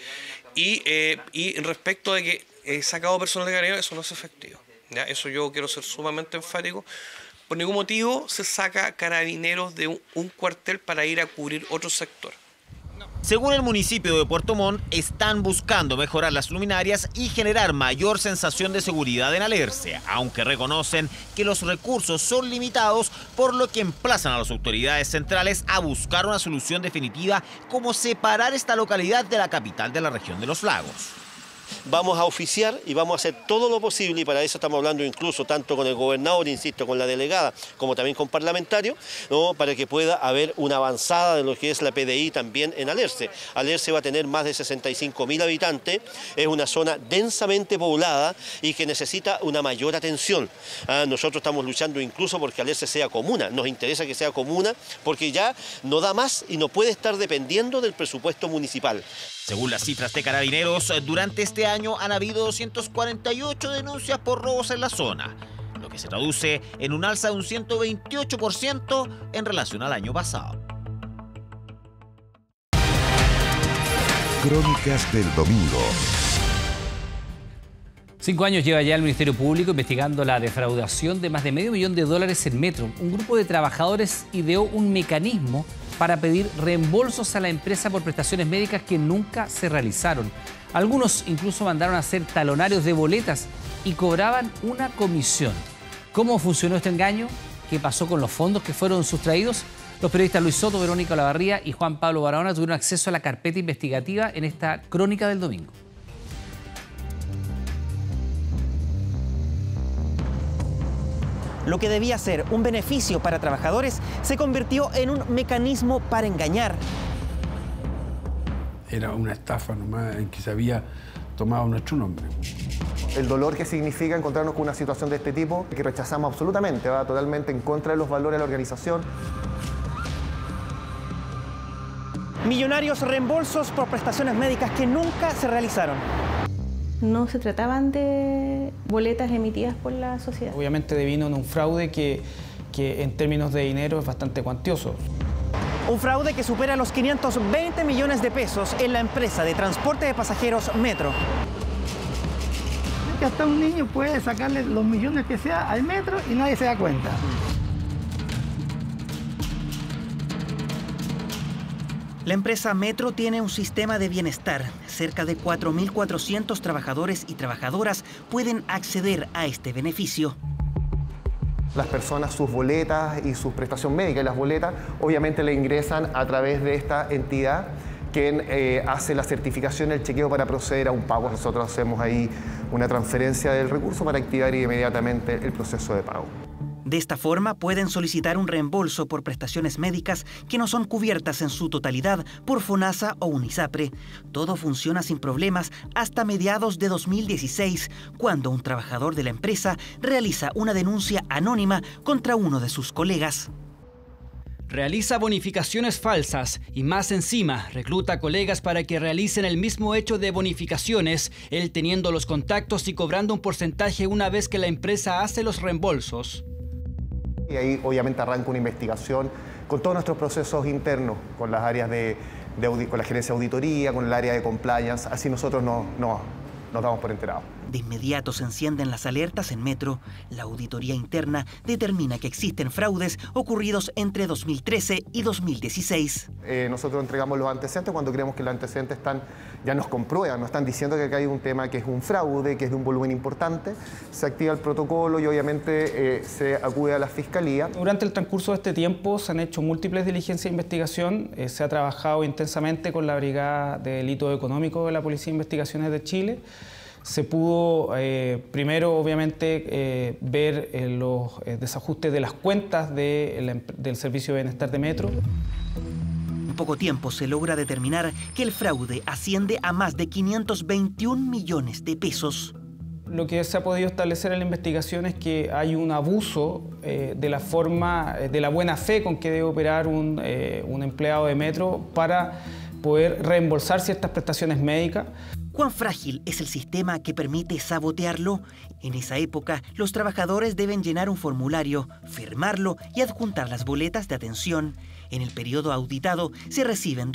Y respecto de que he sacado personal de Carabineros, eso no es efectivo, ¿ya? Eso yo quiero ser sumamente enfático. Por ningún motivo se saca Carabineros de un cuartel para ir a cubrir otro sector. Según el municipio de Puerto Montt, están buscando mejorar las luminarias y generar mayor sensación de seguridad en Alerce, aunque reconocen que los recursos son limitados, por lo que emplazan a las autoridades centrales a buscar una solución definitiva como separar esta localidad de la capital de la región de los lagos. Vamos a oficiar y vamos a hacer todo lo posible, y para eso estamos hablando incluso tanto con el gobernador, insisto, con la delegada, como también con parlamentarios, ¿no?, para que pueda haber una avanzada de lo que es la PDI también en Alerce. Alerce va a tener más de 65.000 habitantes, es una zona densamente poblada y que necesita una mayor atención. Nosotros estamos luchando incluso porque Alerce sea comuna, nos interesa que sea comuna porque ya no da más y no puede estar dependiendo del presupuesto municipal. Según las cifras de Carabineros, durante este año han habido 248 denuncias por robos en la zona, lo que se traduce en un alza de un 128% en relación al año pasado. Crónicas del domingo. 5 años lleva ya el Ministerio Público investigando la defraudación de más de $500 000 en Metro. Un grupo de trabajadores ideó un mecanismo para pedir reembolsos a la empresa por prestaciones médicas que nunca se realizaron. Algunos incluso mandaron a hacer talonarios de boletas y cobraban una comisión. ¿Cómo funcionó este engaño? ¿Qué pasó con los fondos que fueron sustraídos? Los periodistas Luis Soto, Verónica Olavarría y Juan Pablo Barahona tuvieron acceso a la carpeta investigativa en esta crónica del domingo. Lo que debía ser un beneficio para trabajadores se convirtió en un mecanismo para engañar. Era una estafa nomás en que se había tomado nuestro nombre. El dolor que significa encontrarnos con una situación de este tipo, que rechazamos absolutamente, va totalmente en contra de los valores de la organización. Millonarios reembolsos por prestaciones médicas que nunca se realizaron. No se trataban de boletas emitidas por la sociedad. Obviamente devino en un fraude que en términos de dinero es bastante cuantioso. Un fraude que supera los 520 millones de pesos en la empresa de transporte de pasajeros Metro. Que hasta un niño puede sacarle los millones que sea al Metro y nadie se da cuenta. La empresa Metro tiene un sistema de bienestar. Cerca de 4.400 trabajadores y trabajadoras pueden acceder a este beneficio. Las personas, sus boletas y su prestación médica y las boletas, obviamente le ingresan a través de esta entidad que hace la certificación, el chequeo para proceder a un pago. Nosotros hacemos ahí una transferencia del recurso para activar inmediatamente el proceso de pago. De esta forma pueden solicitar un reembolso por prestaciones médicas que no son cubiertas en su totalidad por FONASA o UNISAPRE. Todo funciona sin problemas hasta mediados de 2016, cuando un trabajador de la empresa realiza una denuncia anónima contra uno de sus colegas. Realiza bonificaciones falsas y más encima recluta colegas para que realicen el mismo hecho de bonificaciones, él teniendo los contactos y cobrando un porcentaje una vez que la empresa hace los reembolsos. Y ahí obviamente arranca una investigación con todos nuestros procesos internos, con las áreas con la gerencia de auditoría, con el área de compliance, así nosotros nos damos por enterados. De inmediato se encienden las alertas en Metro. La auditoría interna determina que existen fraudes ocurridos entre 2013 y 2016. Nosotros entregamos los antecedentes cuando creemos que los antecedentes ya nos comprueban, nos están diciendo que acá hay un tema que es un fraude, que es de un volumen importante. Se activa el protocolo y obviamente se acude a la Fiscalía. Durante el transcurso de este tiempo se han hecho múltiples diligencias de investigación. Se ha trabajado intensamente con la Brigada de Delito Económico de la Policía de Investigaciones de Chile. Se pudo primero, obviamente, ver los desajustes de las cuentas del Servicio de Bienestar de Metro. En poco tiempo se logra determinar que el fraude asciende a más de 521 millones de pesos. Lo que se ha podido establecer en la investigación es que hay un abuso de la buena fe con que debe operar un empleado de Metro para poder reembolsar ciertas prestaciones médicas. ¿Cuán frágil es el sistema que permite sabotearlo? En esa época, los trabajadores deben llenar un formulario, firmarlo y adjuntar las boletas de atención. En el periodo auditado, se reciben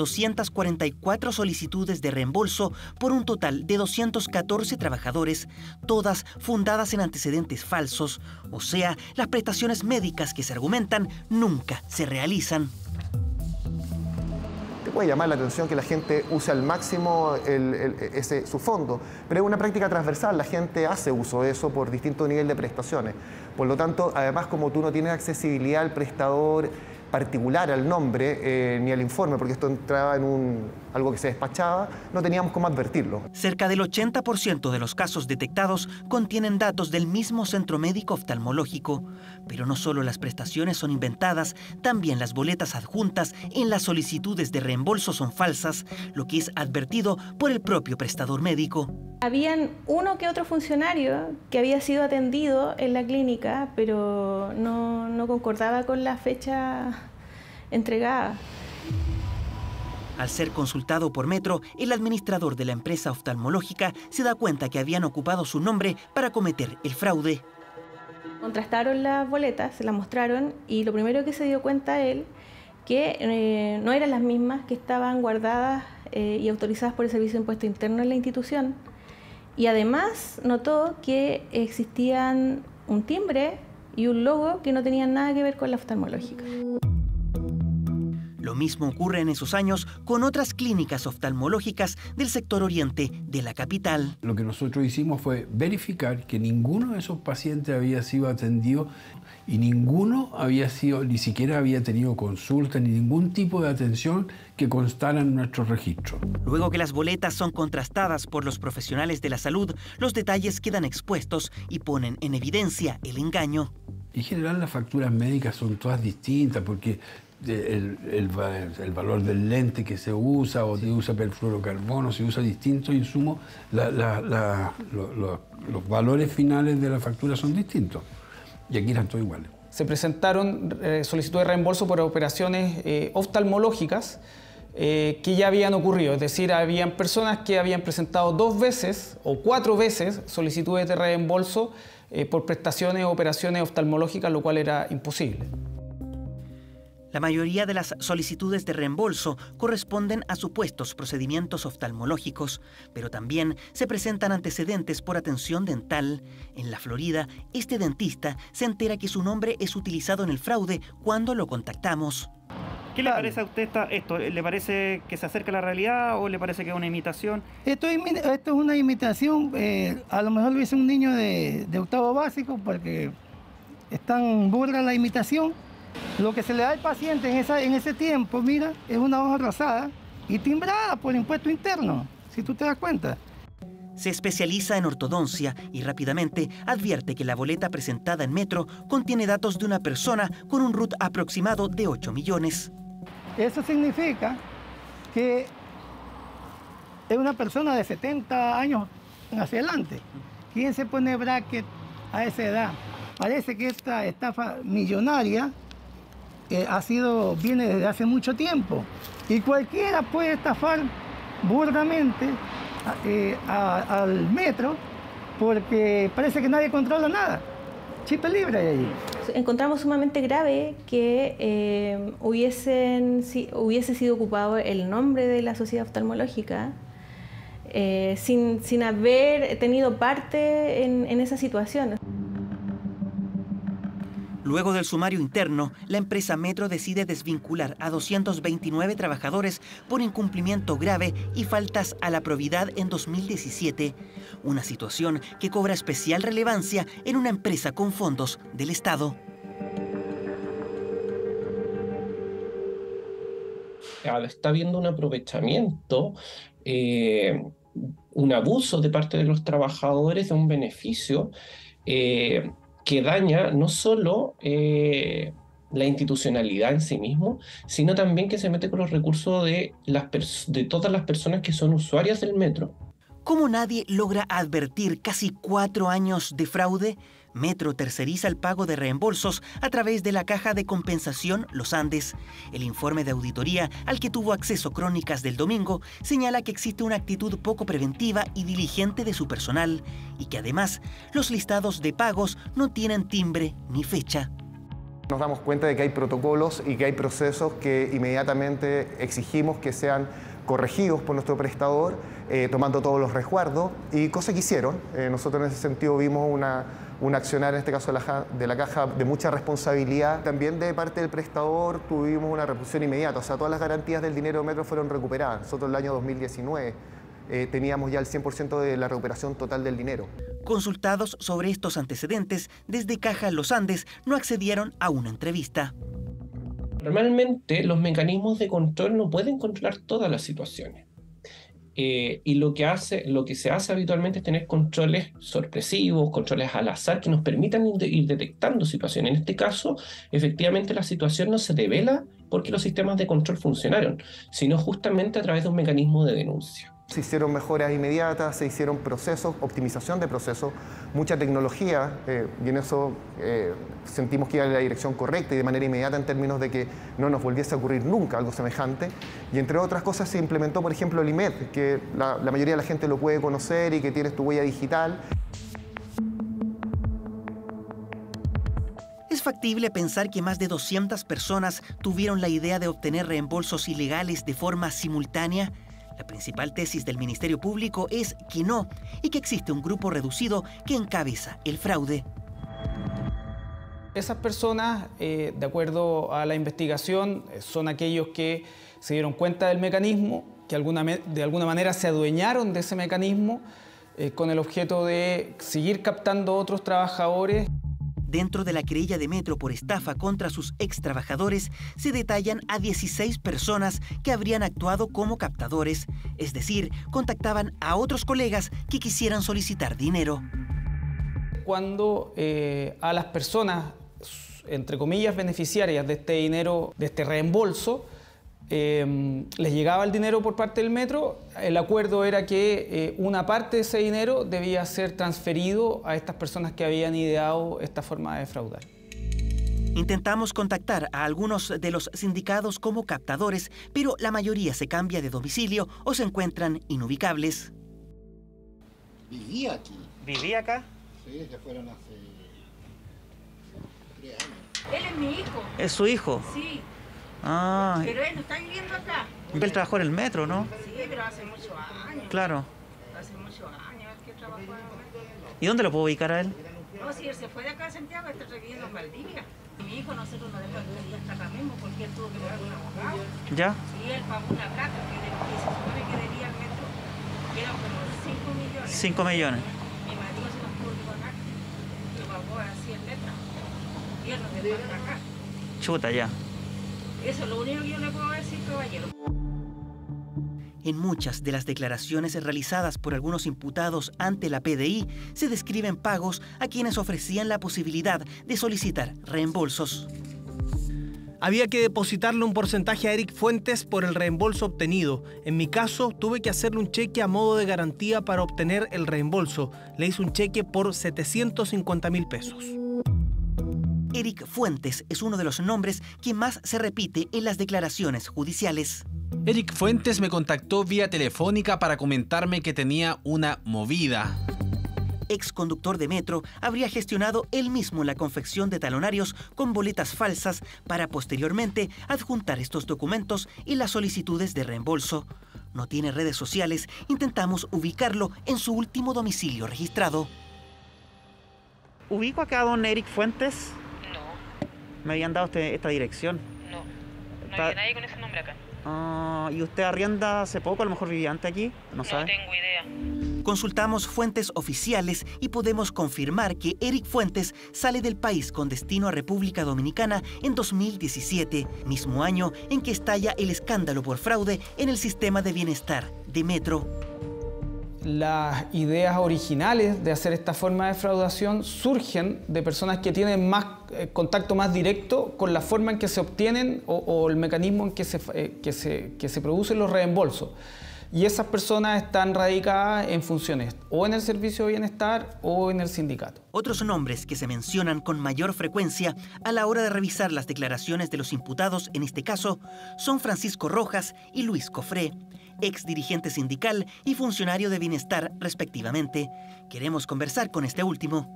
244 solicitudes de reembolso por un total de 214 trabajadores, todas fundadas en antecedentes falsos, o sea, las prestaciones médicas que se argumentan nunca se realizan. puede llamar la atención que la gente use al máximo su fondo, pero es una práctica transversal, la gente hace uso de eso por distinto nivel de prestaciones. Por lo tanto, además, como tú no tienes accesibilidad al prestador particular, al nombre, ni al informe, porque esto entraba en algo que se despachaba, no teníamos cómo advertirlo. Cerca del 80% de los casos detectados contienen datos del mismo centro médico oftalmológico. Pero no solo las prestaciones son inventadas, también las boletas adjuntas en las solicitudes de reembolso son falsas, lo que es advertido por el propio prestador médico. Habían uno que otro funcionario que había sido atendido en la clínica, pero no concordaba con la fecha entregada. Al ser consultado por Metro, el administrador de la empresa oftalmológica se da cuenta que habían ocupado su nombre para cometer el fraude. Contrastaron las boletas, se las mostraron y lo primero que se dio cuenta él que no eran las mismas que estaban guardadas y autorizadas por el Servicio de Impuesto Interno en la institución. Y además notó que existían un timbre y un logo que no tenían nada que ver con la oftalmológica. Lo mismo ocurre en esos años con otras clínicas oftalmológicas del sector oriente de la capital. Lo que nosotros hicimos fue verificar que ninguno de esos pacientes había sido atendido y ninguno ni siquiera había tenido consulta ni ningún tipo de atención que constara en nuestro registro. Luego que las boletas son contrastadas por los profesionales de la salud, los detalles quedan expuestos y ponen en evidencia el engaño. En general las facturas médicas son todas distintas porque el valor del lente que se usa o se usa perfluorocarbono, se usa distintos insumos, los valores finales de la factura son distintos y aquí eran todos iguales. Se presentaron solicitudes de reembolso por operaciones oftalmológicas que ya habían ocurrido, es decir, habían personas que habían presentado 2 veces o 4 veces solicitudes de reembolso por prestaciones o operaciones oftalmológicas, lo cual era imposible. La mayoría de las solicitudes de reembolso corresponden a supuestos procedimientos oftalmológicos, pero también se presentan antecedentes por atención dental. En la Florida, este dentista se entera que su nombre es utilizado en el fraude cuando lo contactamos. ¿Qué le parece a usted esto? ¿Le parece que se acerca a la realidad o le parece que es una imitación? Esto es una imitación, a lo mejor lo hizo un niño de octavo básico porque es tan burda la imitación. Lo que se le da al paciente en ese tiempo, mira, es una hoja rosada y timbrada por el impuesto interno, si tú te das cuenta. Se especializa en ortodoncia y rápidamente advierte que la boleta presentada en Metro contiene datos de una persona con un RUT aproximado de 8 millones. Eso significa que es una persona de 70 años hacia adelante. ¿Quién se pone bracket a esa edad? Parece que esta estafa millonaria viene desde hace mucho tiempo y cualquiera puede estafar burdamente al Metro porque parece que nadie controla nada. Chip libre hay allí. Encontramos sumamente grave que hubiese sido ocupado el nombre de la sociedad oftalmológica sin haber tenido parte en esa situación. Luego del sumario interno, la empresa Metro decide desvincular a 229 trabajadores por incumplimiento grave y faltas a la probidad en 2017. Una situación que cobra especial relevancia en una empresa con fondos del Estado. Está habiendo un aprovechamiento, un abuso de parte de los trabajadores de un beneficio que daña no solo la institucionalidad en sí mismo, sino también que se mete con los recursos de todas las personas que son usuarias del metro. ¿Cómo nadie logra advertir casi 4 años de fraude? Metro terceriza el pago de reembolsos a través de la Caja de Compensación Los Andes. El informe de auditoría al que tuvo acceso Crónicas del domingo señala que existe una actitud poco preventiva y diligente de su personal y que además los listados de pagos no tienen timbre ni fecha. Nos damos cuenta de que hay protocolos y que hay procesos que inmediatamente exigimos que sean corregidos por nuestro prestador, tomando todos los resguardos, y cosa que hicieron. Nosotros en ese sentido vimos una un accionar, en este caso de la caja, de mucha responsabilidad. También de parte del prestador tuvimos una reposición inmediata, o sea, todas las garantías del dinero de Metro fueron recuperadas. Nosotros en el año 2019 teníamos ya el 100% de la recuperación total del dinero. Consultados sobre estos antecedentes, desde Caja Los Andes no accedieron a una entrevista. Normalmente los mecanismos de control no pueden controlar todas las situaciones. Y lo que se hace habitualmente es tener controles sorpresivos, controles al azar que nos permitan ir detectando situaciones. En este caso, efectivamente la situación no se devela porque los sistemas de control funcionaron, sino justamente a través de un mecanismo de denuncia. Se hicieron mejoras inmediatas, se hicieron procesos, optimización de procesos, mucha tecnología, y en eso sentimos que iba en la dirección correcta y de manera inmediata en términos de que no nos volviese a ocurrir nunca algo semejante. Y entre otras cosas se implementó, por ejemplo, el IMED, que la mayoría de la gente lo puede conocer y que tienes tu huella digital. ¿Es factible pensar que más de 200 personas tuvieron la idea de obtener reembolsos ilegales de forma simultánea? La principal tesis del Ministerio Público es que no, y que existe un grupo reducido que encabeza el fraude. Esas personas, de acuerdo a la investigación, son aquellos que se dieron cuenta del mecanismo, que de alguna manera se adueñaron de ese mecanismo con el objeto de seguir captando otros trabajadores. Dentro de la querella de Metro por estafa contra sus ex trabajadores se detallan a 16 personas que habrían actuado como captadores, es decir, contactaban a otros colegas que quisieran solicitar dinero. Cuando a las personas, entre comillas, beneficiarias de este dinero, de este reembolso, les llegaba el dinero por parte del Metro, el acuerdo era que una parte de ese dinero debía ser transferido a estas personas que habían ideado esta forma de defraudar. Intentamos contactar a algunos de los sindicados como captadores, pero la mayoría se cambia de domicilio o se encuentran inubicables. ¿Vivía aquí? ¿Vivía acá? Sí, se fueron hace 3 años. Él es mi hijo. ¿Es su hijo? Sí. Ah. Pero él no está viviendo acá. Él trabajó en el metro, ¿no? Sí, pero hace muchos años. Claro. Hace muchos años que trabajó en el metro. ¿Y dónde lo puedo ubicar a él? No, si él se fue de acá a Santiago, está viviendo en Valdivia. Mi hijo, nosotros no dejamos de ir hasta acá mismo porque él tuvo que pagar un abogado. ¿Ya? Y él pagó una plata que se supone que debía al metro, que eran como 5 millones. 5 millones. Mi marido se los tuvo que pagar. Lo pagó así en letra. Y él no se fue hasta acá. Chuta, ya. Eso es lo único que yo le puedo decir, caballero. En muchas de las declaraciones realizadas por algunos imputados ante la PDI se describen pagos a quienes ofrecían la posibilidad de solicitar reembolsos. Había que depositarle un porcentaje a Eric Fuentes por el reembolso obtenido. En mi caso, tuve que hacerle un cheque a modo de garantía para obtener el reembolso. Le hice un cheque por 750.000 pesos. Eric Fuentes es uno de los nombres que más se repite en las declaraciones judiciales. Eric Fuentes me contactó vía telefónica para comentarme que tenía una movida. Ex conductor de Metro, habría gestionado él mismo la confección de talonarios con boletas falsas para posteriormente adjuntar estos documentos y las solicitudes de reembolso. No tiene redes sociales, intentamos ubicarlo en su último domicilio registrado. ¿Ubico acá a don Eric Fuentes? Me habían dado esta dirección. No había nadie con ese nombre acá. ¿Y usted arrienda hace poco? A lo mejor vivía antes aquí. No sabe. No tengo idea. Consultamos fuentes oficiales y podemos confirmar que Eric Fuentes sale del país con destino a República Dominicana en 2017, mismo año en que estalla el escándalo por fraude en el sistema de bienestar de Metro. Las ideas originales de hacer esta forma de defraudación surgen de personas que tienen más contacto más directo con la forma en que se obtienen o el mecanismo en que se producen los reembolsos. Y esas personas están radicadas en funciones o en el Servicio de Bienestar o en el sindicato. Otros nombres que se mencionan con mayor frecuencia a la hora de revisar las declaraciones de los imputados en este caso son Francisco Rojas y Luis Cofré, ex dirigente sindical y funcionario de bienestar respectivamente. Queremos conversar con este último.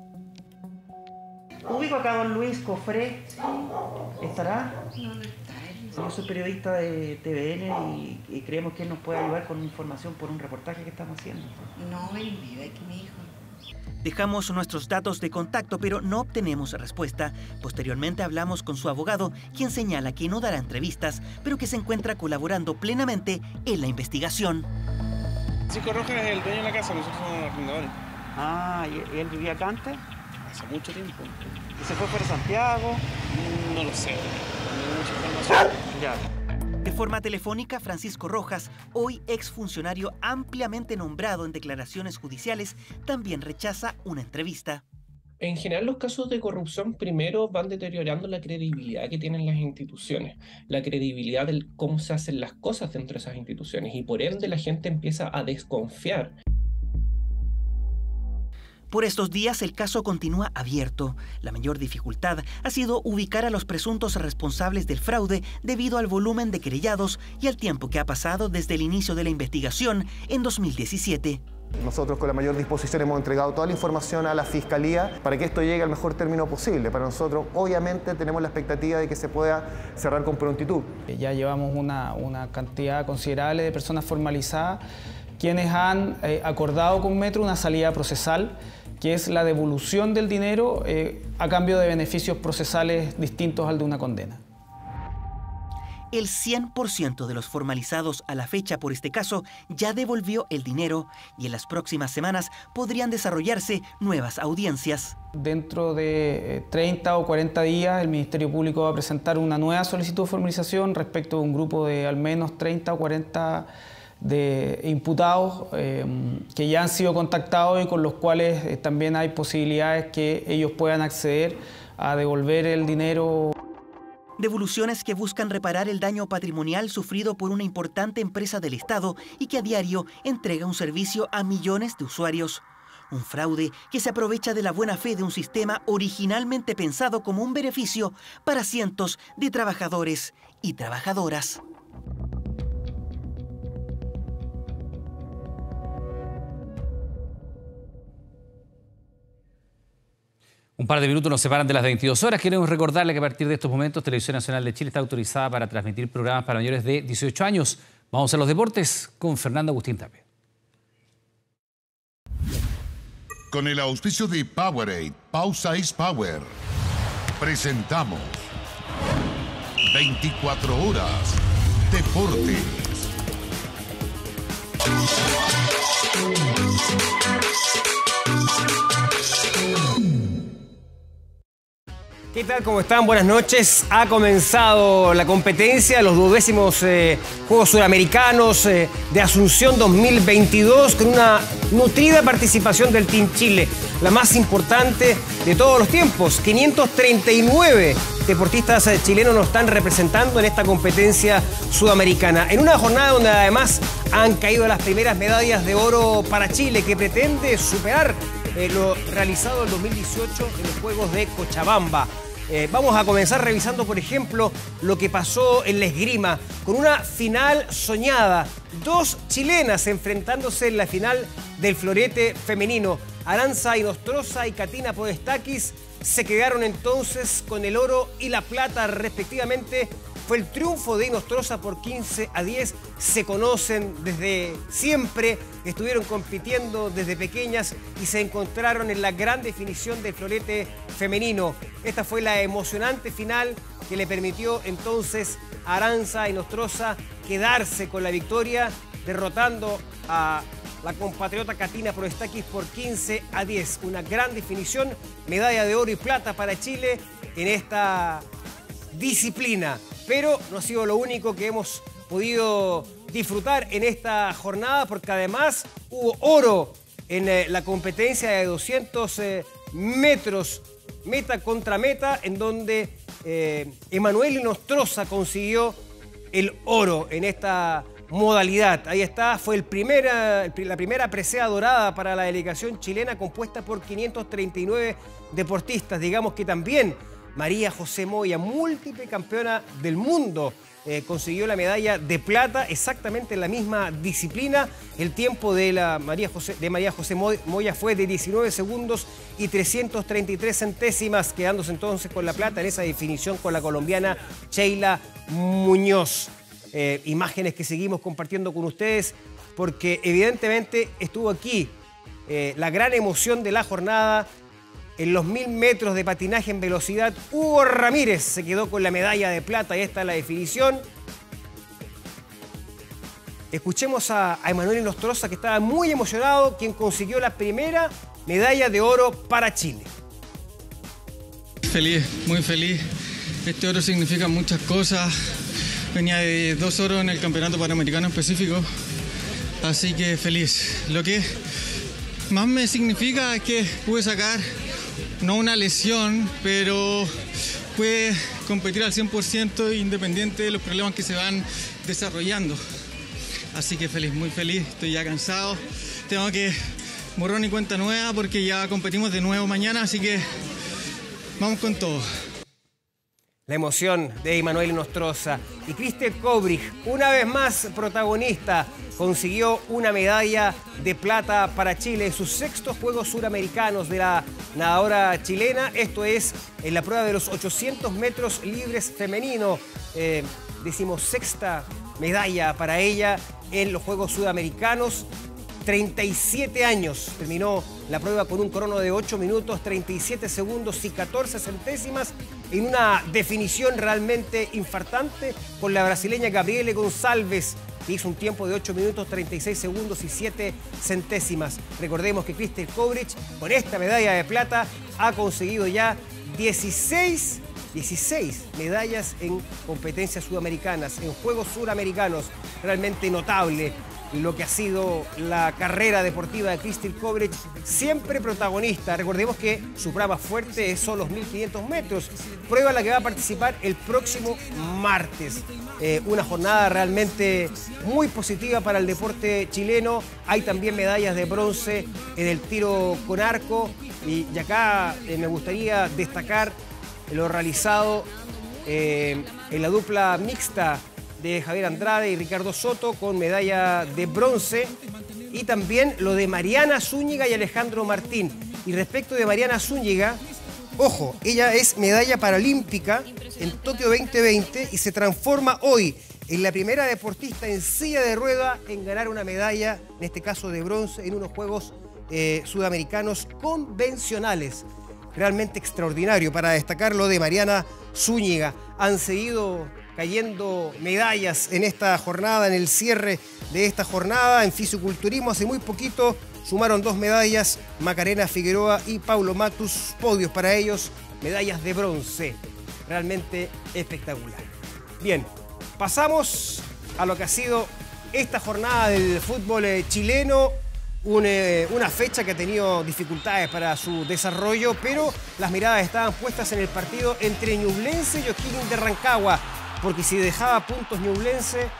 Ubico acá a don Luis Cofré. ¿Estará? No, no está. Yo soy periodista de TVN y creemos que él nos puede ayudar con información por un reportaje que estamos haciendo. No, él vive aquí, mi hijo. Dejamos nuestros datos de contacto, pero no obtenemos respuesta. Posteriormente hablamos con su abogado, quien señala que no dará entrevistas, pero que se encuentra colaborando plenamente en la investigación. Francisco Rojas es el dueño de la casa, nosotros somos los arrendadores. Ah, ¿y él vivía acá antes? Hace mucho tiempo. ¿Y se fue para Santiago? No lo sé, no tengo mucha información. Ya. De forma telefónica, Francisco Rojas, hoy exfuncionario ampliamente nombrado en declaraciones judiciales, también rechaza una entrevista. En general, los casos de corrupción primero van deteriorando la credibilidad que tienen las instituciones, la credibilidad de cómo se hacen las cosas dentro de esas instituciones, y por ende la gente empieza a desconfiar. Por estos días el caso continúa abierto. La mayor dificultad ha sido ubicar a los presuntos responsables del fraude debido al volumen de querellados y al tiempo que ha pasado desde el inicio de la investigación en 2017. Nosotros con la mayor disposición hemos entregado toda la información a la Fiscalía para que esto llegue al mejor término posible. Para nosotros, obviamente, tenemos la expectativa de que se pueda cerrar con prontitud. Ya llevamos una cantidad considerable de personas formalizadas quienes han acordado con Metro una salida procesal, que es la devolución del dinero a cambio de beneficios procesales distintos al de una condena. El 100% de los formalizados a la fecha por este caso ya devolvió el dinero y en las próximas semanas podrían desarrollarse nuevas audiencias. Dentro de 30 o 40 días el Ministerio Público va a presentar una nueva solicitud de formalización respecto de un grupo de al menos 30 o 40 de imputados que ya han sido contactados y con los cuales también hay posibilidades que ellos puedan acceder a devolver el dinero. Devoluciones que buscan reparar el daño patrimonial sufrido por una importante empresa del Estado y que a diario entrega un servicio a millones de usuarios. Un fraude que se aprovecha de la buena fe de un sistema originalmente pensado como un beneficio para cientos de trabajadores y trabajadoras. Un par de minutos nos separan de las 22 horas. Queremos recordarle que a partir de estos momentos Televisión Nacional de Chile está autorizada para transmitir programas para mayores de 18 años. Vamos a los deportes con Fernando Agustín Tapia. Con el auspicio de Powerade, Pausa is Power, presentamos 24 horas Deportes. ¿Qué tal? ¿Cómo están? Buenas noches. Ha comenzado la competencia, los 12º Juegos Suramericanos de Asunción 2022 con una nutrida participación del Team Chile, la más importante de todos los tiempos. 539 deportistas chilenos nos están representando en esta competencia sudamericana. En una jornada donde además han caído las primeras medallas de oro para Chile, que pretende superar lo realizado en 2018 en los Juegos de Cochabamba. Vamos a comenzar revisando, por ejemplo, lo que pasó en la esgrima, con una final soñada. Dos chilenas enfrentándose en la final del florete femenino. Aranza Inostroza y Katina Podestakis se quedaron entonces con el oro y la plata respectivamente. Fue el triunfo de Inostroza por 15-10. Se conocen desde siempre, estuvieron compitiendo desde pequeñas y se encontraron en la gran definición del florete femenino. Esta fue la emocionante final que le permitió entonces a Aranza Inostroza quedarse con la victoria, derrotando a la compatriota Katina Podestakis por 15-10. Una gran definición, medalla de oro y plata para Chile en esta disciplina. Pero no ha sido lo único que hemos podido disfrutar en esta jornada, porque además hubo oro en la competencia de 200 metros, meta contra meta, en donde Emanuel Inostroza consiguió el oro en esta modalidad. Ahí está, fue la primera presea dorada para la delegación chilena, compuesta por 539 deportistas. Digamos que también María José Moya, múltiple campeona del mundo, consiguió la medalla de plata exactamente en la misma disciplina. El tiempo de María José Moya fue de 19 segundos y 333 centésimas, quedándose entonces con la plata en esa definición con la colombiana Sheila Muñoz. Imágenes que seguimos compartiendo con ustedes porque evidentemente estuvo aquí la gran emoción de la jornada. En los 1000 metros de patinaje en velocidad, Hugo Ramírez se quedó con la medalla de plata y esta es la definición. Escuchemos a Emanuel Inostroza, que estaba muy emocionado, quien consiguió la primera medalla de oro para Chile. Feliz, muy feliz. Este oro significa muchas cosas. Venía de 2 oros en el Campeonato Panamericano específico, así que feliz. Lo que más me significa es que pude sacar, no una lesión, pero pude competir al 100% independiente de los problemas que se van desarrollando. Así que feliz, muy feliz, estoy ya cansado. Tengo que borrón y cuenta nueva porque ya competimos de nuevo mañana, así que vamos con todo. La emoción de Emanuel Inostroza. Y Christel Kobrich, una vez más protagonista, consiguió una medalla de plata para Chile en sus 6º Juegos Suramericanos de la nadadora chilena. Esto es en la prueba de los 800 metros libres femenino. 16ª medalla para ella en los Juegos Sudamericanos. 37 años, terminó la prueba con un crono de 8 minutos, 37 segundos y 14 centésimas en una definición realmente infartante con la brasileña Gabriele Gonçalves, que hizo un tiempo de 8 minutos, 36 segundos y 7 centésimas. Recordemos que Christel Kobrich, con esta medalla de plata, ha conseguido ya 16 medallas en competencias sudamericanas, en Juegos Suramericanos. Realmente notable lo que ha sido la carrera deportiva de Christel Kobrich, siempre protagonista. Recordemos que su prueba fuerte son los 1500 metros, prueba en la que va a participar el próximo martes. Una jornada realmente muy positiva para el deporte chileno. Hay también medallas de bronce en el tiro con arco y acá me gustaría destacar lo realizado en la dupla mixta de Javier Andrade y Ricardo Soto con medalla de bronce, y también lo de Mariana Zúñiga y Alejandro Martín. Y respecto de Mariana Zúñiga, ojo, ella es medalla paralímpica en Tokio 2020 y se transforma hoy en la primera deportista en silla de rueda en ganar una medalla, en este caso de bronce, en unos Juegos Sudamericanos convencionales. Realmente extraordinario. Para destacar lo de Mariana Zúñiga, han seguido cayendo medallas en esta jornada, en el cierre de esta jornada. En fisiculturismo hace muy poquito sumaron 2 medallas, Macarena Figueroa y Paulo Matus, podios para ellos, medallas de bronce. Realmente espectacular. Bien, pasamos a lo que ha sido esta jornada del fútbol chileno. Una fecha que ha tenido dificultades para su desarrollo, pero las miradas estaban puestas en el partido entre Ñublense y O'Higgins de Rancagua, porque si dejaba puntos Ñublense,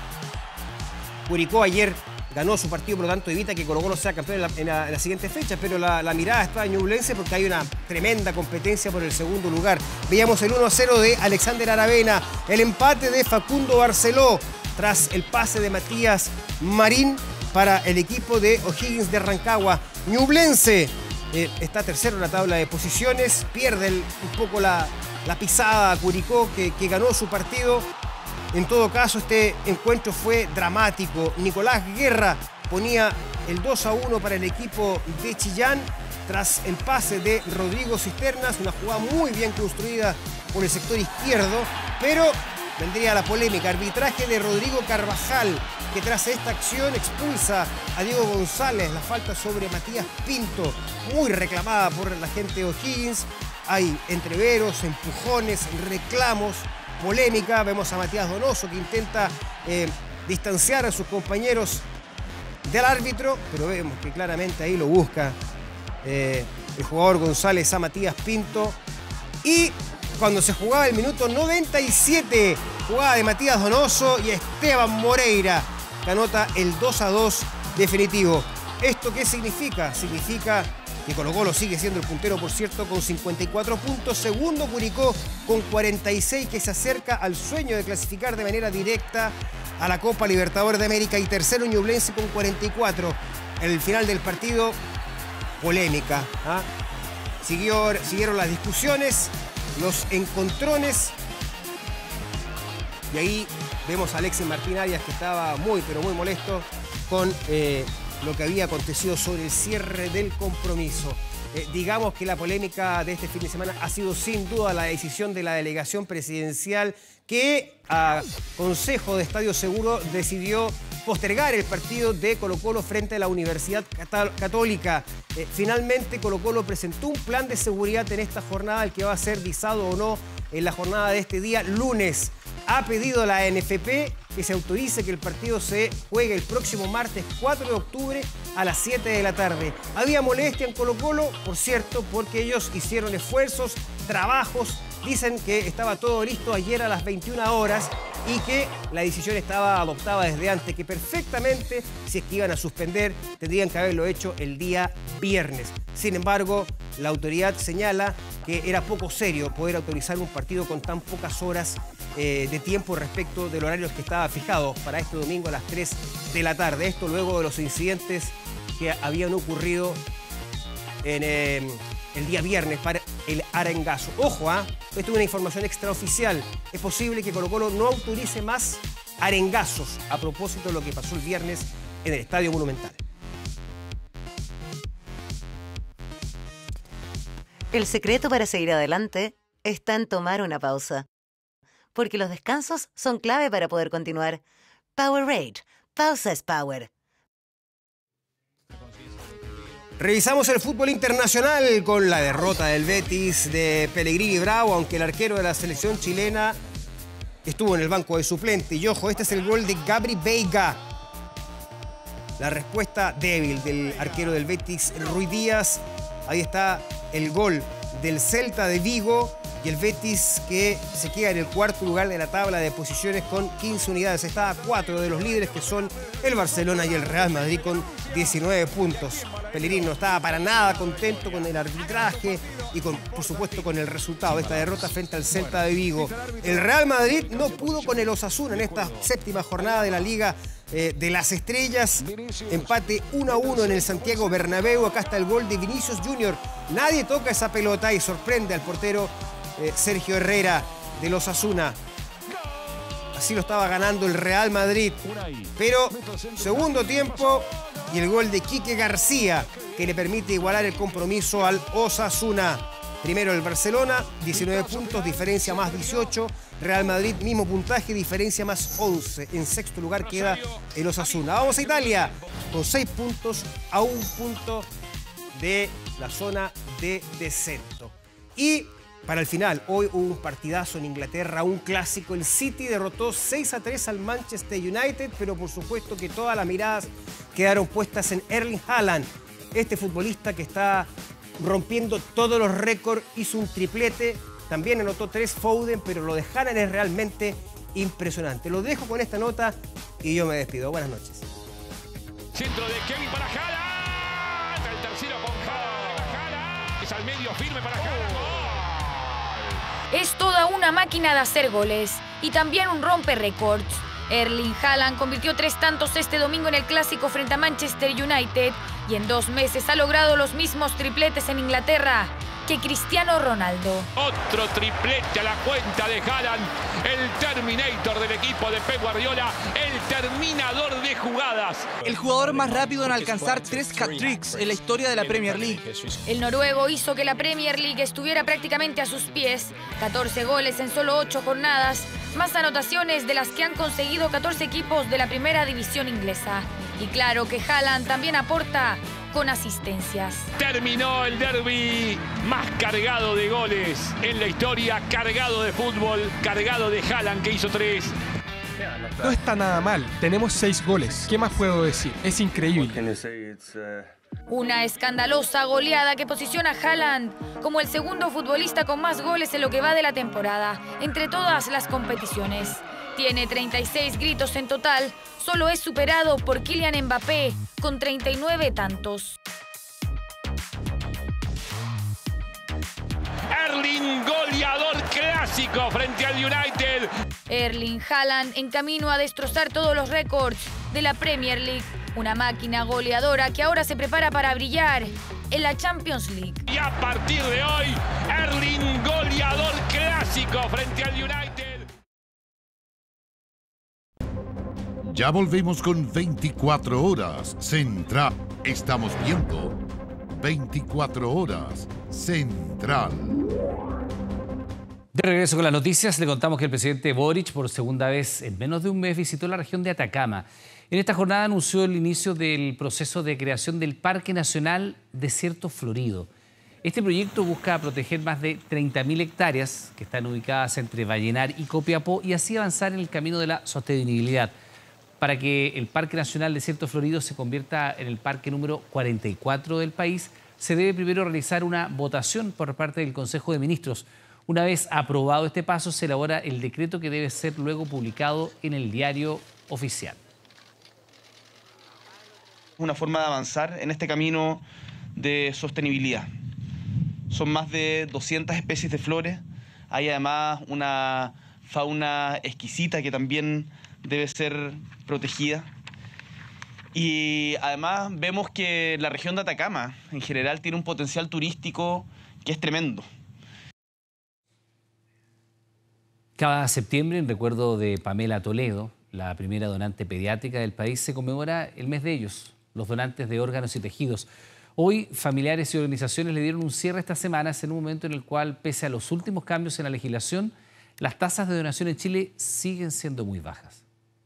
Curicó ayer ganó su partido, por lo tanto evita que Colo-Colo sea campeón en la siguiente fecha, pero la mirada está en Ñublense porque hay una tremenda competencia por el segundo lugar. Veíamos el 1-0 de Alexander Aravena, el empate de Facundo Barceló tras el pase de Matías Marín para el equipo de O'Higgins de Rancagua. Ñublense está tercero en la tabla de posiciones, pierde un poco la pisada a Curicó, que ganó su partido. En todo caso, este encuentro fue dramático. Nicolás Guerra ponía el 2-1 para el equipo de Chillán tras el pase de Rodrigo Cisternas, una jugada muy bien construida por el sector izquierdo, pero vendría la polémica. Arbitraje de Rodrigo Carvajal, que tras esta acción expulsa a Diego González. La falta sobre Matías Pinto, muy reclamada por la gente de O'Higgins. Hay entreveros, empujones, reclamos, polémica. Vemos a Matías Donoso que intenta distanciar a sus compañeros del árbitro, pero vemos que claramente ahí lo busca el jugador González a Matías Pinto. Y cuando se jugaba el minuto 97, jugada de Matías Donoso y Esteban Moreira, que anota el 2-2 definitivo. ¿Esto qué significa? Significa que Colo-Colo sigue siendo el puntero, por cierto, con 54 puntos. Segundo Curicó con 46, que se acerca al sueño de clasificar de manera directa a la Copa Libertadores de América. Y tercero Ñublense con 44. En el final del partido, polémica. Siguieron las discusiones, los encontrones. Y ahí vemos a Alexis Martín Arias, que estaba muy, pero muy molesto con lo que había acontecido sobre el cierre del compromiso. Digamos que la polémica de este fin de semana ha sido sin duda la decisión de la delegación presidencial que a consejo de Estadio Seguro decidió postergar el partido de Colo-Colo frente a la Universidad Católica. Finalmente Colo-Colo presentó un plan de seguridad en esta jornada, el que va a ser visado o no en la jornada de este día lunes. Ha pedido a la NFP que se autorice que el partido se juegue el próximo martes 4 de octubre a las 7 de la tarde. Había molestia en Colo-Colo, por cierto, porque ellos hicieron esfuerzos, trabajos. Dicen que estaba todo listo ayer a las 21 horas y que la decisión estaba adoptada desde antes, que perfectamente, si es que iban a suspender, tendrían que haberlo hecho el día viernes. Sin embargo, la autoridad señala que era poco serio poder autorizar un partido con tan pocas horas de tiempo respecto del horario que estaba fijado para este domingo a las 3 de la tarde. Esto luego de los incidentes que habían ocurrido en el día viernes para el arengazo. Ojo, esto es una información extraoficial. Es posible que Colo-Colo no autorice más arengazos a propósito de lo que pasó el viernes en el Estadio Monumental. El secreto para seguir adelante está en tomar una pausa. Porque los descansos son clave para poder continuar. Powerade. Pausa es power. Revisamos el fútbol internacional con la derrota del Betis de Pellegrini Bravo, aunque el arquero de la selección chilena estuvo en el banco de suplente. Y ojo, este es el gol de Gabri Veiga. La respuesta débil del arquero del Betis, Rui Díaz. Ahí está el gol del Celta de Vigo y el Betis que se queda en el cuarto lugar de la tabla de posiciones con 15 unidades. Está a 4 de los líderes que son el Barcelona y el Real Madrid con 19 puntos. Pellegrini no estaba para nada contento con el arbitraje y por supuesto con el resultado de esta derrota frente al Celta de Vigo. El Real Madrid no pudo con el Osasuna en esta séptima jornada de la Liga de las Estrellas. Empate 1-1 en el Santiago Bernabéu. Acá está el gol de Vinicius Junior. Nadie toca esa pelota y sorprende al portero Sergio Herrera del Osasuna. Así lo estaba ganando el Real Madrid. Pero segundo tiempo y el gol de Quique García que le permite igualar el compromiso al Osasuna. Primero el Barcelona, 19 puntos, diferencia más 18. Real Madrid, mismo puntaje, diferencia más 11. En sexto lugar queda el Osasuna. Vamos a Italia, con 6 puntos a 1 punto de la zona de descenso. Y para el final, hoy hubo un partidazo en Inglaterra, un clásico. El City derrotó 6-3 al Manchester United, pero por supuesto que todas las miradas quedaron puestas en Erling Haaland. Este futbolista que está rompiendo todos los récords, hizo un triplete, también anotó 3 Foden, pero lo de Haaland es realmente impresionante. Lo dejo con esta nota y yo me despido. Buenas noches. Centro de Kevin para Haaland. El tercero con Haaland. Es al medio firme para Haaland. Es toda una máquina de hacer goles y también un rompe récords. Erling Haaland convirtió 3 tantos este domingo en el clásico frente a Manchester United y en 2 meses ha logrado los mismos tripletes en Inglaterra que Cristiano Ronaldo. Otro triplete a la cuenta de Haaland, el Terminator del equipo de Pep Guardiola, el terminador de jugadas. El jugador más rápido en alcanzar 3 hat-tricks en la historia de la Premier League. El noruego hizo que la Premier League estuviera prácticamente a sus pies. 14 goles en solo 8 jornadas, más anotaciones de las que han conseguido 14 equipos de la primera división inglesa. Y claro que Haaland también aporta con asistencias. Terminó el derbi más cargado de goles en la historia, cargado de fútbol, cargado de Haaland que hizo 3. No está nada mal, tenemos 6 goles. ¿Qué más puedo decir? Es increíble. Una escandalosa goleada que posiciona a Haaland como el segundo futbolista con más goles en lo que va de la temporada, entre todas las competiciones. Tiene 36 gritos en total, solo es superado por Kylian Mbappé con 39 tantos. Erling, goleador clásico frente al United. Erling Haaland en camino a destrozar todos los récords de la Premier League. Una máquina goleadora que ahora se prepara para brillar en la Champions League. Y a partir de hoy, Erling, goleador clásico frente al United. Ya volvemos con 24 horas Central. Estamos viendo 24 horas Central. De regreso con las noticias, le contamos que el presidente Boric por segunda vez en menos de un mes visitó la región de Atacama. En esta jornada anunció el inicio del proceso de creación del Parque Nacional Desierto Florido. Este proyecto busca proteger más de 30.000 hectáreas que están ubicadas entre Vallenar y Copiapó y así avanzar en el camino de la sostenibilidad. Para que el Parque Nacional Desierto Florido se convierta en el parque número 44 del país, se debe primero realizar una votación por parte del Consejo de Ministros. Una vez aprobado este paso, se elabora el decreto que debe ser luego publicado en el diario oficial. Una forma de avanzar en este camino de sostenibilidad. Son más de 200 especies de flores. Hay además una fauna exquisita que también debe ser protegida. Y además vemos que la región de Atacama en general tiene un potencial turístico que es tremendo. Cada septiembre, en recuerdo de Pamela Toledo, la primera donante pediátrica del país, se conmemora el mes de ellos, los donantes de órganos y tejidos. Hoy, familiares y organizaciones le dieron un cierre estas semanas en un momento en el cual, pese a los últimos cambios en la legislación, las tasas de donación en Chile siguen siendo muy bajas.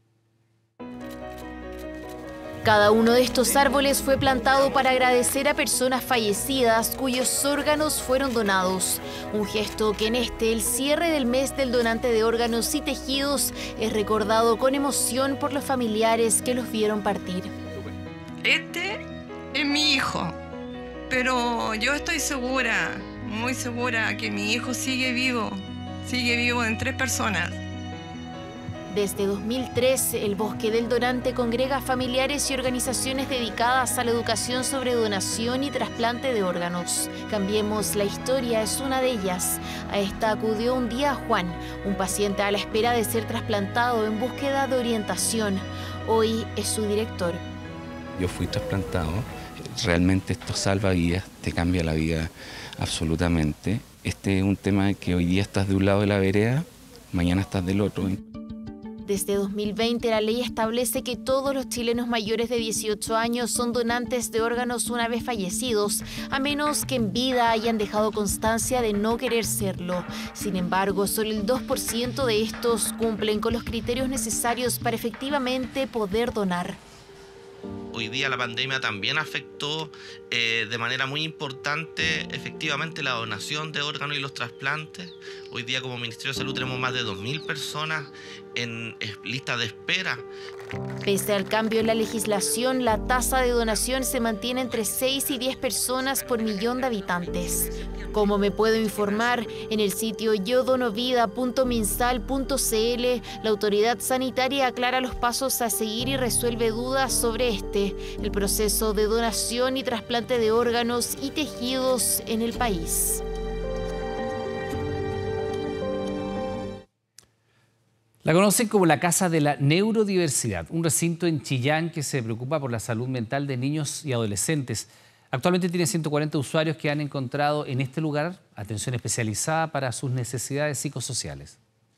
Cada uno de estos árboles fue plantado para agradecer a personas fallecidas cuyos órganos fueron donados. Un gesto que en el cierre del mes del donante de órganos y tejidos, es recordado con emoción por los familiares que los vieron partir. Este es mi hijo, pero yo estoy segura, muy segura, que mi hijo sigue vivo en 3 personas. Desde 2003, el Bosque del Donante congrega familiares y organizaciones dedicadas a la educación sobre donación y trasplante de órganos. Cambiemos la historia es una de ellas. A esta acudió un día Juan, un paciente a la espera de ser trasplantado en búsqueda de orientación. Hoy es su director. Yo fui trasplantado. Realmente esto salva vidas, te cambia la vida absolutamente. Este es un tema que hoy día estás de un lado de la vereda, mañana estás del otro. Desde 2020, la ley establece que todos los chilenos mayores de 18 años son donantes de órganos una vez fallecidos, a menos que en vida hayan dejado constancia de no querer serlo. Sin embargo, solo el 2% de estos cumplen con los criterios necesarios para efectivamente poder donar. Hoy día la pandemia también afectó de manera muy importante efectivamente la donación de órganos y los trasplantes. Hoy día como Ministerio de Salud tenemos más de 2.000 personas en lista de espera. Pese al cambio en la legislación, la tasa de donación se mantiene entre 6 y 10 personas por millón de habitantes. Como me puedo informar, en el sitio yodonovida.minsal.cl, la autoridad sanitaria aclara los pasos a seguir y resuelve dudas sobre el proceso de donación y trasplante de órganos y tejidos en el país. La conocen como la Casa de la Neurodiversidad, un recinto en Chillán que se preocupa por la salud mental de niños y adolescentes. Actualmente tiene 140 usuarios que han encontrado en este lugar atención especializada para sus necesidades psicosociales.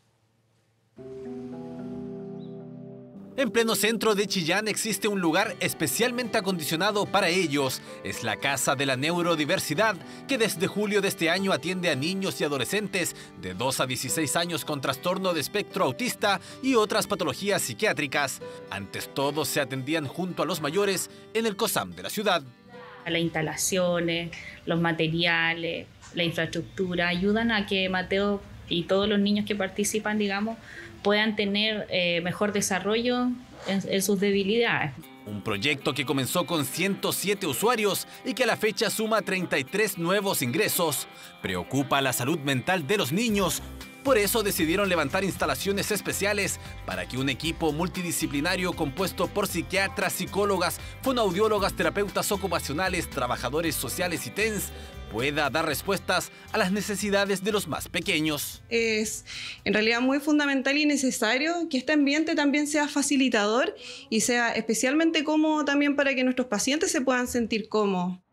En pleno centro de Chillán existe un lugar especialmente acondicionado para ellos. Es la Casa de la Neurodiversidad, que desde julio de este año atiende a niños y adolescentes de 2 a 16 años con trastorno de espectro autista y otras patologías psiquiátricas. Antes todos se atendían junto a los mayores en el COSAM de la ciudad. Las instalaciones, los materiales, la infraestructura ayudan a que Mateo y todos los niños que participan, digamos, puedan tener mejor desarrollo en sus debilidades. Un proyecto que comenzó con 107 usuarios y que a la fecha suma 33 nuevos ingresos. Preocupa la salud mental de los niños. Por eso decidieron levantar instalaciones especiales para que un equipo multidisciplinario compuesto por psiquiatras, psicólogas, fonoaudiólogas, terapeutas ocupacionales, trabajadores sociales y TENS pueda dar respuestas a las necesidades de los más pequeños. Es en realidad muy fundamental y necesario que este ambiente también sea facilitador y sea especialmente cómodo también para que nuestros pacientes se puedan sentir cómodos.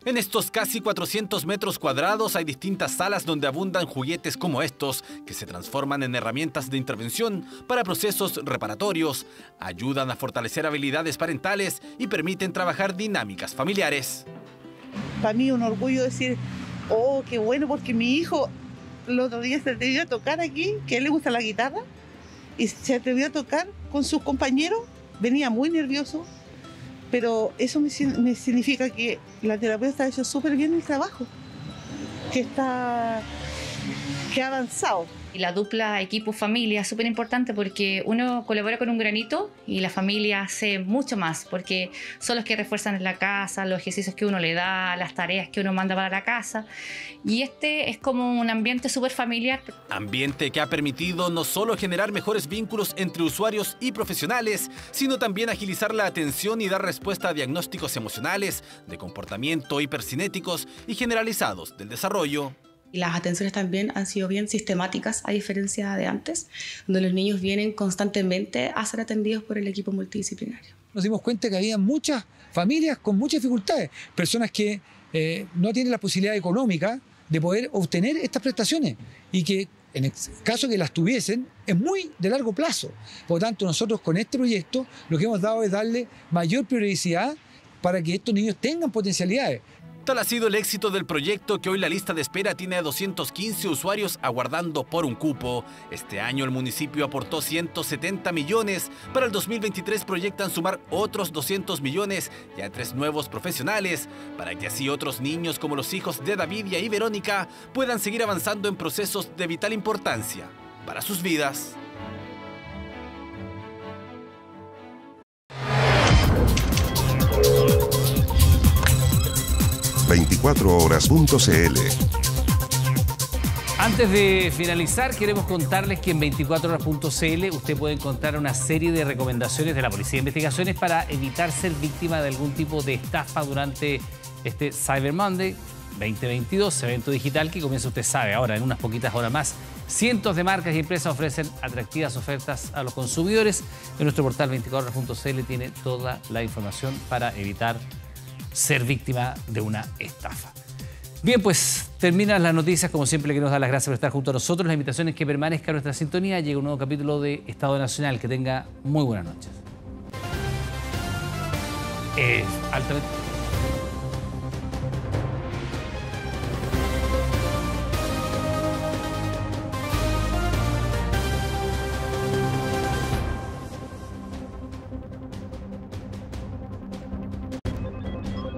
En estos casi 400 metros cuadrados hay distintas salas donde abundan juguetes como estos, que se transforman en herramientas de intervención para procesos reparatorios, ayudan a fortalecer habilidades parentales y permiten trabajar dinámicas familiares. Para mí es un orgullo decir, oh, qué bueno, porque mi hijo el otro día se atrevió a tocar aquí, que a él le gusta la guitarra, y se atrevió a tocar con sus compañeros, venía muy nervioso, pero eso me significa que la terapeuta ha hecho súper bien el trabajo, que ha avanzado. Y la dupla equipo-familia es súper importante porque uno colabora con un granito y la familia hace mucho más, porque son los que refuerzan en la casa, los ejercicios que uno le da, las tareas que uno manda para la casa. Y este es como un ambiente súper familiar. Ambiente que ha permitido no solo generar mejores vínculos entre usuarios y profesionales, sino también agilizar la atención y dar respuesta a diagnósticos emocionales, de comportamiento hipercinéticos y generalizados del desarrollo. Y las atenciones también han sido bien sistemáticas, a diferencia de antes, donde los niños vienen constantemente a ser atendidos por el equipo multidisciplinario. Nos dimos cuenta que había muchas familias con muchas dificultades, personas que no tienen la posibilidad económica de poder obtener estas prestaciones y que en el caso que las tuviesen es muy de largo plazo. Por lo tanto, nosotros con este proyecto lo que hemos dado es darle mayor prioridad para que estos niños tengan potencialidades. Tal ha sido el éxito del proyecto que hoy la lista de espera tiene a 215 usuarios aguardando por un cupo. Este año el municipio aportó 170 millones. Para el 2023 proyectan sumar otros 200 millones y a 3 nuevos profesionales, para que así otros niños como los hijos de Davidia y Verónica puedan seguir avanzando en procesos de vital importancia para sus vidas. ...24horas.cl. Antes de finalizar, queremos contarles que en 24horas.cl usted puede encontrar una serie de recomendaciones de la Policía de Investigaciones para evitar ser víctima de algún tipo de estafa durante este Cyber Monday 2022, evento digital que comienza, usted sabe, ahora en unas poquitas horas más. Cientos de marcas y empresas ofrecen atractivas ofertas a los consumidores. En nuestro portal 24horas.cl tiene toda la información para evitar ser víctima de una estafa. Bien, pues terminan las noticias. Como siempre, que nos da las gracias por estar junto a nosotros. La invitación es que permanezca en nuestra sintonía. Llega un nuevo capítulo de Estado Nacional. Que tenga muy buenas noches. Altamente...